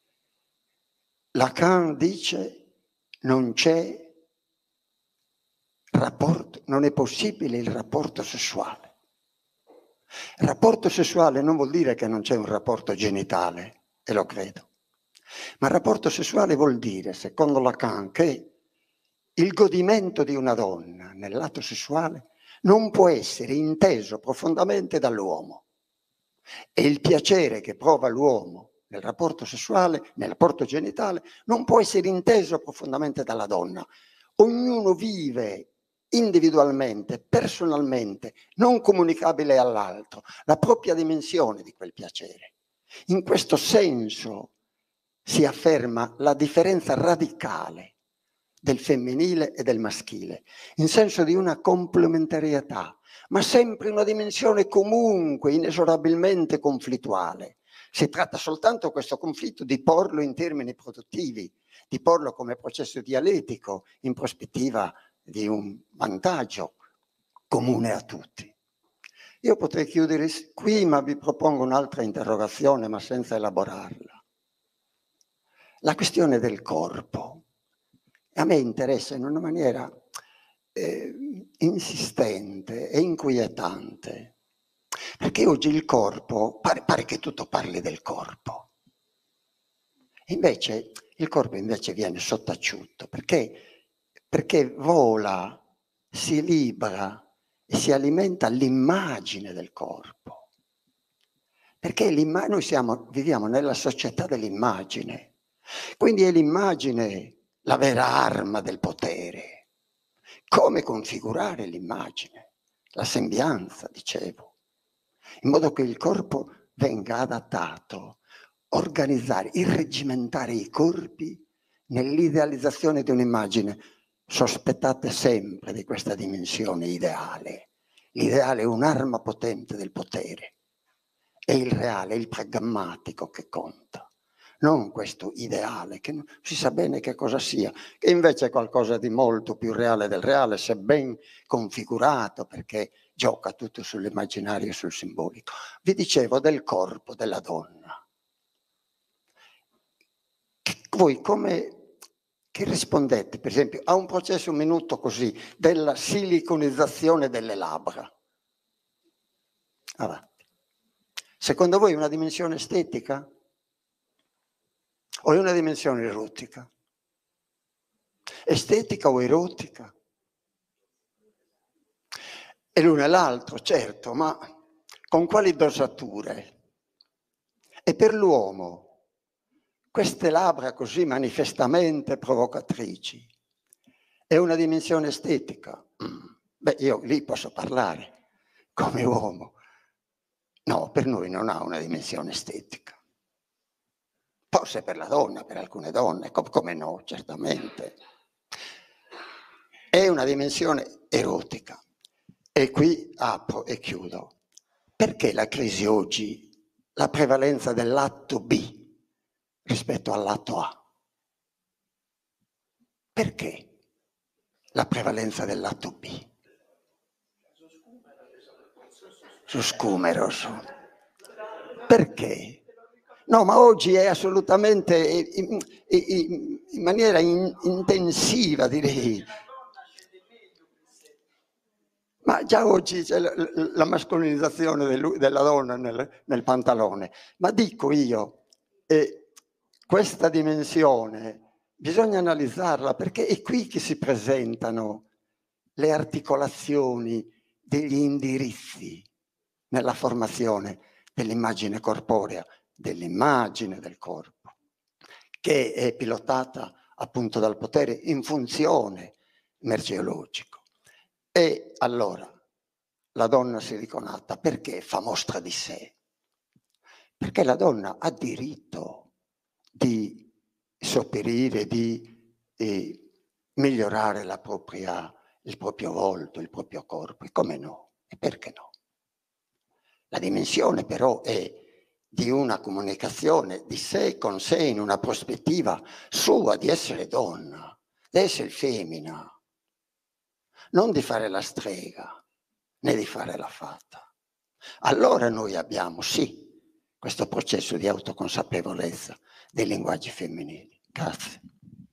Lacan dice non c'è rapporto, non è possibile il rapporto sessuale. Il rapporto sessuale non vuol dire che non c'è un rapporto genitale, e lo credo, ma il rapporto sessuale vuol dire, secondo Lacan, che il godimento di una donna nell'atto sessuale non può essere inteso profondamente dall'uomo e il piacere che prova l'uomo nel rapporto sessuale, nel rapporto genitale, non può essere inteso profondamente dalla donna. Ognuno vive individualmente, personalmente, non comunicabile all'altro, la propria dimensione di quel piacere. In questo senso si afferma la differenza radicale del femminile e del maschile, in senso di una complementarietà, ma sempre in una dimensione comunque inesorabilmente conflittuale. Si tratta soltanto questo conflitto di porlo in termini produttivi, di porlo come processo dialettico in prospettiva di un vantaggio comune a tutti. Io potrei chiudere qui, ma vi propongo un'altra interrogazione, ma senza elaborarla. La questione del corpo. A me interessa in una maniera eh, insistente e inquietante, perché oggi il corpo, pare, pare che tutto parli del corpo, invece il corpo invece viene sottaciuto, perché, perché vola, si libera e si alimenta l'immagine del corpo, perché noi siamo, viviamo nella società dell'immagine, quindi è l'immagine la vera arma del potere. Come configurare l'immagine, la sembianza, dicevo, in modo che il corpo venga adattato, organizzare, irreggimentare i corpi nell'idealizzazione di un'immagine. Sospettate sempre di questa dimensione ideale. L'ideale è un'arma potente del potere. È il reale, è il programmatico che conta. Non questo ideale, che non si sa bene che cosa sia, che invece è qualcosa di molto più reale del reale, se ben configurato, perché gioca tutto sull'immaginario e sul simbolico. Vi dicevo del corpo della donna. Che voi come che rispondete, per esempio, a un processo un minuto così, della siliconizzazione delle labbra? Avanti. Secondo voi è una dimensione estetica? O è una dimensione erotica? Estetica o erotica? E l'uno e l'altro, certo, ma con quali dosature? E per l'uomo, queste labbra così manifestamente provocatrici, è una dimensione estetica? Beh, io lì posso parlare come uomo. No, per noi non ha una dimensione estetica. Forse per la donna, per alcune donne, come no, certamente. È una dimensione erotica. E qui apro e chiudo. Perché la crisi oggi, la prevalenza dell'atto B rispetto all'atto A? Perché la prevalenza dell'atto B? Su scumero, su. Perché? No, ma oggi è assolutamente, in, in, in maniera in, intensiva, direi. Ma già oggi c'è la, la mascolinizzazione del, della donna nel, nel pantalone. Ma dico io, eh, questa dimensione bisogna analizzarla, perché è qui che si presentano le articolazioni degli indirizzi nella formazione dell'immagine corporea, dell'immagine del corpo, che è pilotata appunto dal potere in funzione merceologico. E allora la donna siliconata perché fa mostra di sé? Perché la donna ha diritto di sopperire, di eh, migliorare la propria, il proprio volto, il proprio corpo. E come no? E perché no? La dimensione però è di una comunicazione di sé con sé in una prospettiva sua di essere donna, di essere femmina. Non di fare la strega, né di fare la fata. Allora noi abbiamo, sì, questo processo di autoconsapevolezza dei linguaggi femminili. Grazie.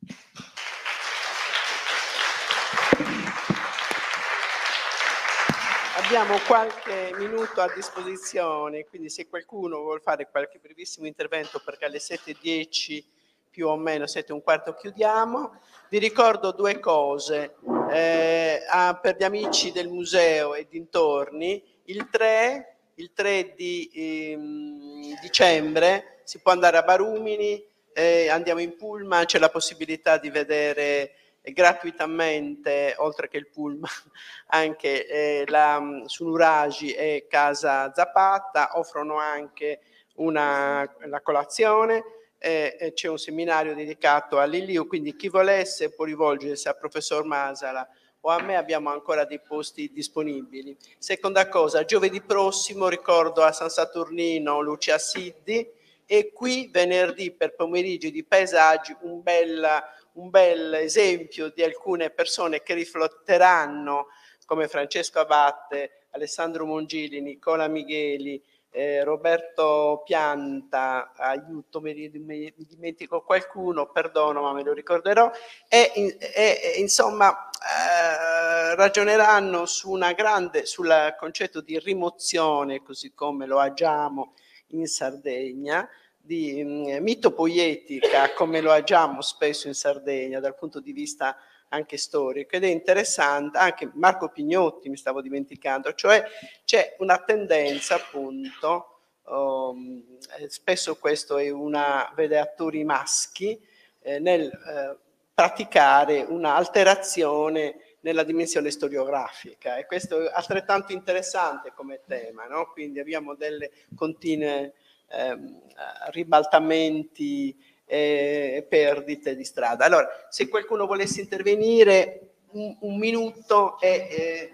Abbiamo qualche minuto a disposizione, quindi se qualcuno vuole fare qualche brevissimo intervento, perché alle sette e dieci più o meno, sette e un quarto chiudiamo. Vi ricordo due cose, eh, ah, per gli amici del museo e dintorni, il tre, il tre di ehm, dicembre si può andare a Barumini, eh, andiamo in pullman, c'è la possibilità di vedere eh, gratuitamente, oltre che il pullman, anche eh, la Sunuragi e Casa Zapata, offrono anche una, la colazione. Eh, c'è un seminario dedicato all'Iliu, quindi chi volesse può rivolgersi al professor Masala o a me, abbiamo ancora dei posti disponibili. Seconda cosa, giovedì prossimo ricordo a San Saturnino Lucia Siddi, e qui venerdì per pomeriggi di paesaggi un bel, un bel esempio di alcune persone che rifletteranno, come Francesco Abatte, Alessandro Mongili, Nicola Migheli, Eh, Roberto Pianta, aiuto, mi, mi, mi dimentico qualcuno, perdono ma me lo ricorderò, e, e, e insomma eh, ragioneranno su una grande, sul concetto di rimozione, così come lo agiamo in Sardegna, di mh, mitopoietica, come lo agiamo spesso in Sardegna dal punto di vista anche storico, ed è interessante, anche Marco Pignotti mi stavo dimenticando, cioè c'è una tendenza appunto, um, spesso questo è una, vede attori maschi, eh, nel eh, praticare un'alterazione nella dimensione storiografica, e questo è altrettanto interessante come tema, no? Quindi abbiamo delle continue ehm, ribaltamenti e perdite di strada. Allora, se qualcuno volesse intervenire, un, un minuto e... Eh...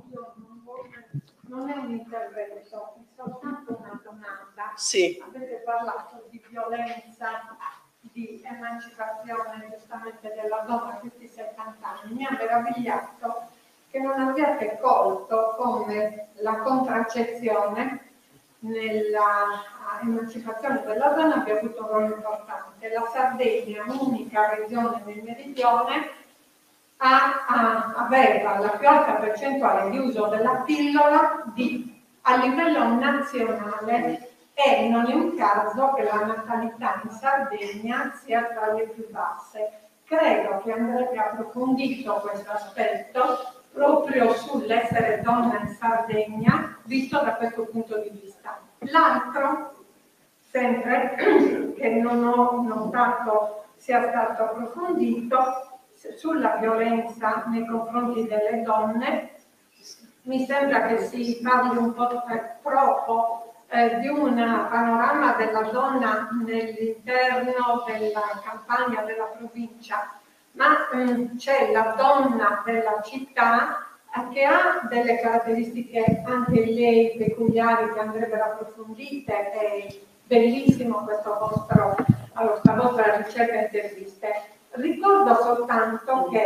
Non è un intervento, è soltanto una domanda. Sì. Avete parlato di violenza, di emancipazione giustamente della donna a questi settanta anni. Mi ha meravigliato che non abbiate colto come la contraccezione nella emancipazione della donna abbia avuto un ruolo importante. La Sardegna, unica regione nel meridione, ha, ha, aveva la più alta percentuale di uso della pillola di, a livello nazionale, e non è un caso che la natalità in Sardegna sia tra le più basse. Credo che andrebbe approfondito questo aspetto proprio sull'essere donna in Sardegna, visto da questo punto di vista. L'altro, sempre, che non ho notato sia stato approfondito, sulla violenza nei confronti delle donne, mi sembra che si parli un po' troppo eh, di un panorama della donna nell'interno della campagna della provincia, ma mh, c'è la donna della città eh, che ha delle caratteristiche anche lei peculiari che andrebbero approfondite. È bellissimo questo vostro, allora, questa vostra ricerca e interviste. Ricordo soltanto che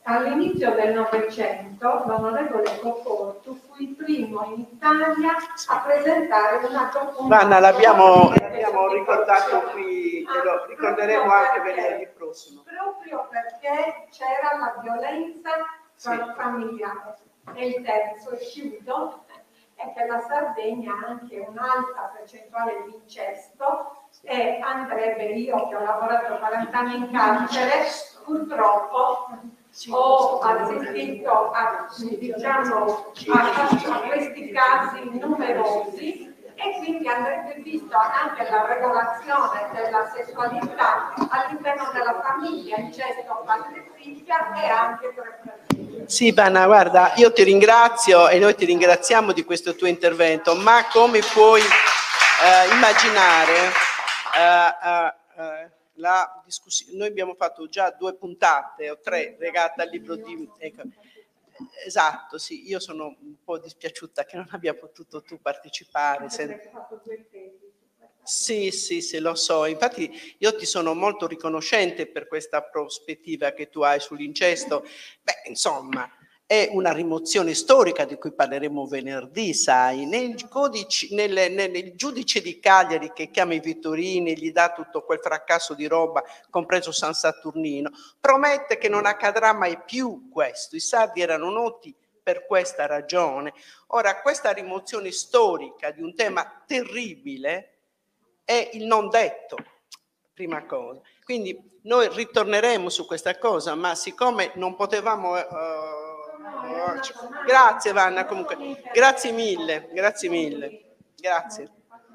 all'inizio del Novecento l'onorevole Cocortu fu il primo in Italia a presentare una documentazione. Vanna, l'abbiamo, l'abbiamo ricordato qui e lo ricorderemo anche venerdì prossimo. Proprio perché c'era la violenza familiare. E il terzo, e chiudo, è che la Sardegna ha anche un'alta percentuale di incesto e andrebbe, io che ho lavorato quaranta anni in carcere, purtroppo ho assistito a, diciamo, a, a questi casi numerosi e quindi andrebbe visto anche la regolazione della sessualità all'interno della famiglia, incesto, padre e figlia e anche tra fratelli. Sì, Vanna, guarda, io ti ringrazio e noi ti ringraziamo di questo tuo intervento, ma come puoi eh, immaginare eh, eh, eh, la discussione, noi abbiamo fatto già due puntate o tre legate al libro di... Ecco, esatto, sì, io sono un po' dispiaciuta che non abbia potuto tu partecipare. Se... Sì, sì, sì, lo so. Infatti io ti sono molto riconoscente per questa prospettiva che tu hai sull'incesto. Beh, insomma, è una rimozione storica di cui parleremo venerdì, sai. Nel, codice, nel, nel, nel giudice di Cagliari che chiama i Vittorini, gli dà tutto quel fracasso di roba, compreso San Saturnino, promette che non accadrà mai più questo. I sardi erano noti per questa ragione. Ora, questa rimozione storica di un tema terribile è il non detto, prima cosa. Quindi noi ritorneremo su questa cosa, ma siccome non potevamo... Uh, grazie Vanna, comunque, grazie mille, grazie mille, grazie.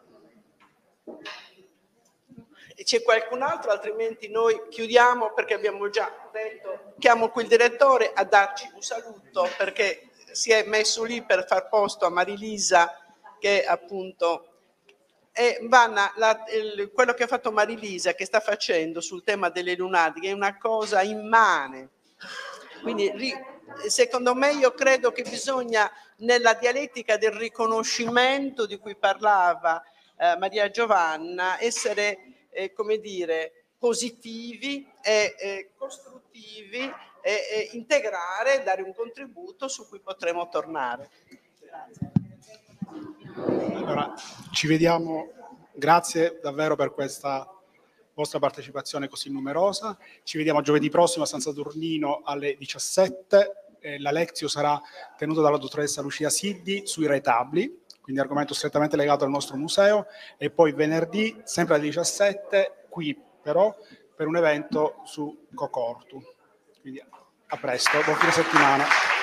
C'è qualcun altro, altrimenti noi chiudiamo perché abbiamo già detto, chiamo qui il direttore a darci un saluto perché si è messo lì per far posto a Marilisa che appunto... E Vanna, la, il, quello che ha fatto Marilisa, che sta facendo sul tema delle lunatiche, è una cosa immane. Quindi ri, secondo me io credo che bisogna, nella dialettica del riconoscimento di cui parlava eh, Maria Giovanna, essere, eh, come dire, positivi e eh, costruttivi e, e integrare, dare un contributo su cui potremo tornare. Grazie. Allora, ci vediamo, grazie davvero per questa vostra partecipazione così numerosa, ci vediamo giovedì prossimo a San Saturnino alle diciassette, eh, la lezione sarà tenuta dalla dottoressa Lucia Siddi sui retabli, quindi argomento strettamente legato al nostro museo, e poi venerdì, sempre alle diciassette, qui però, per un evento su Cocortu. Quindi a presto, buon fine settimana.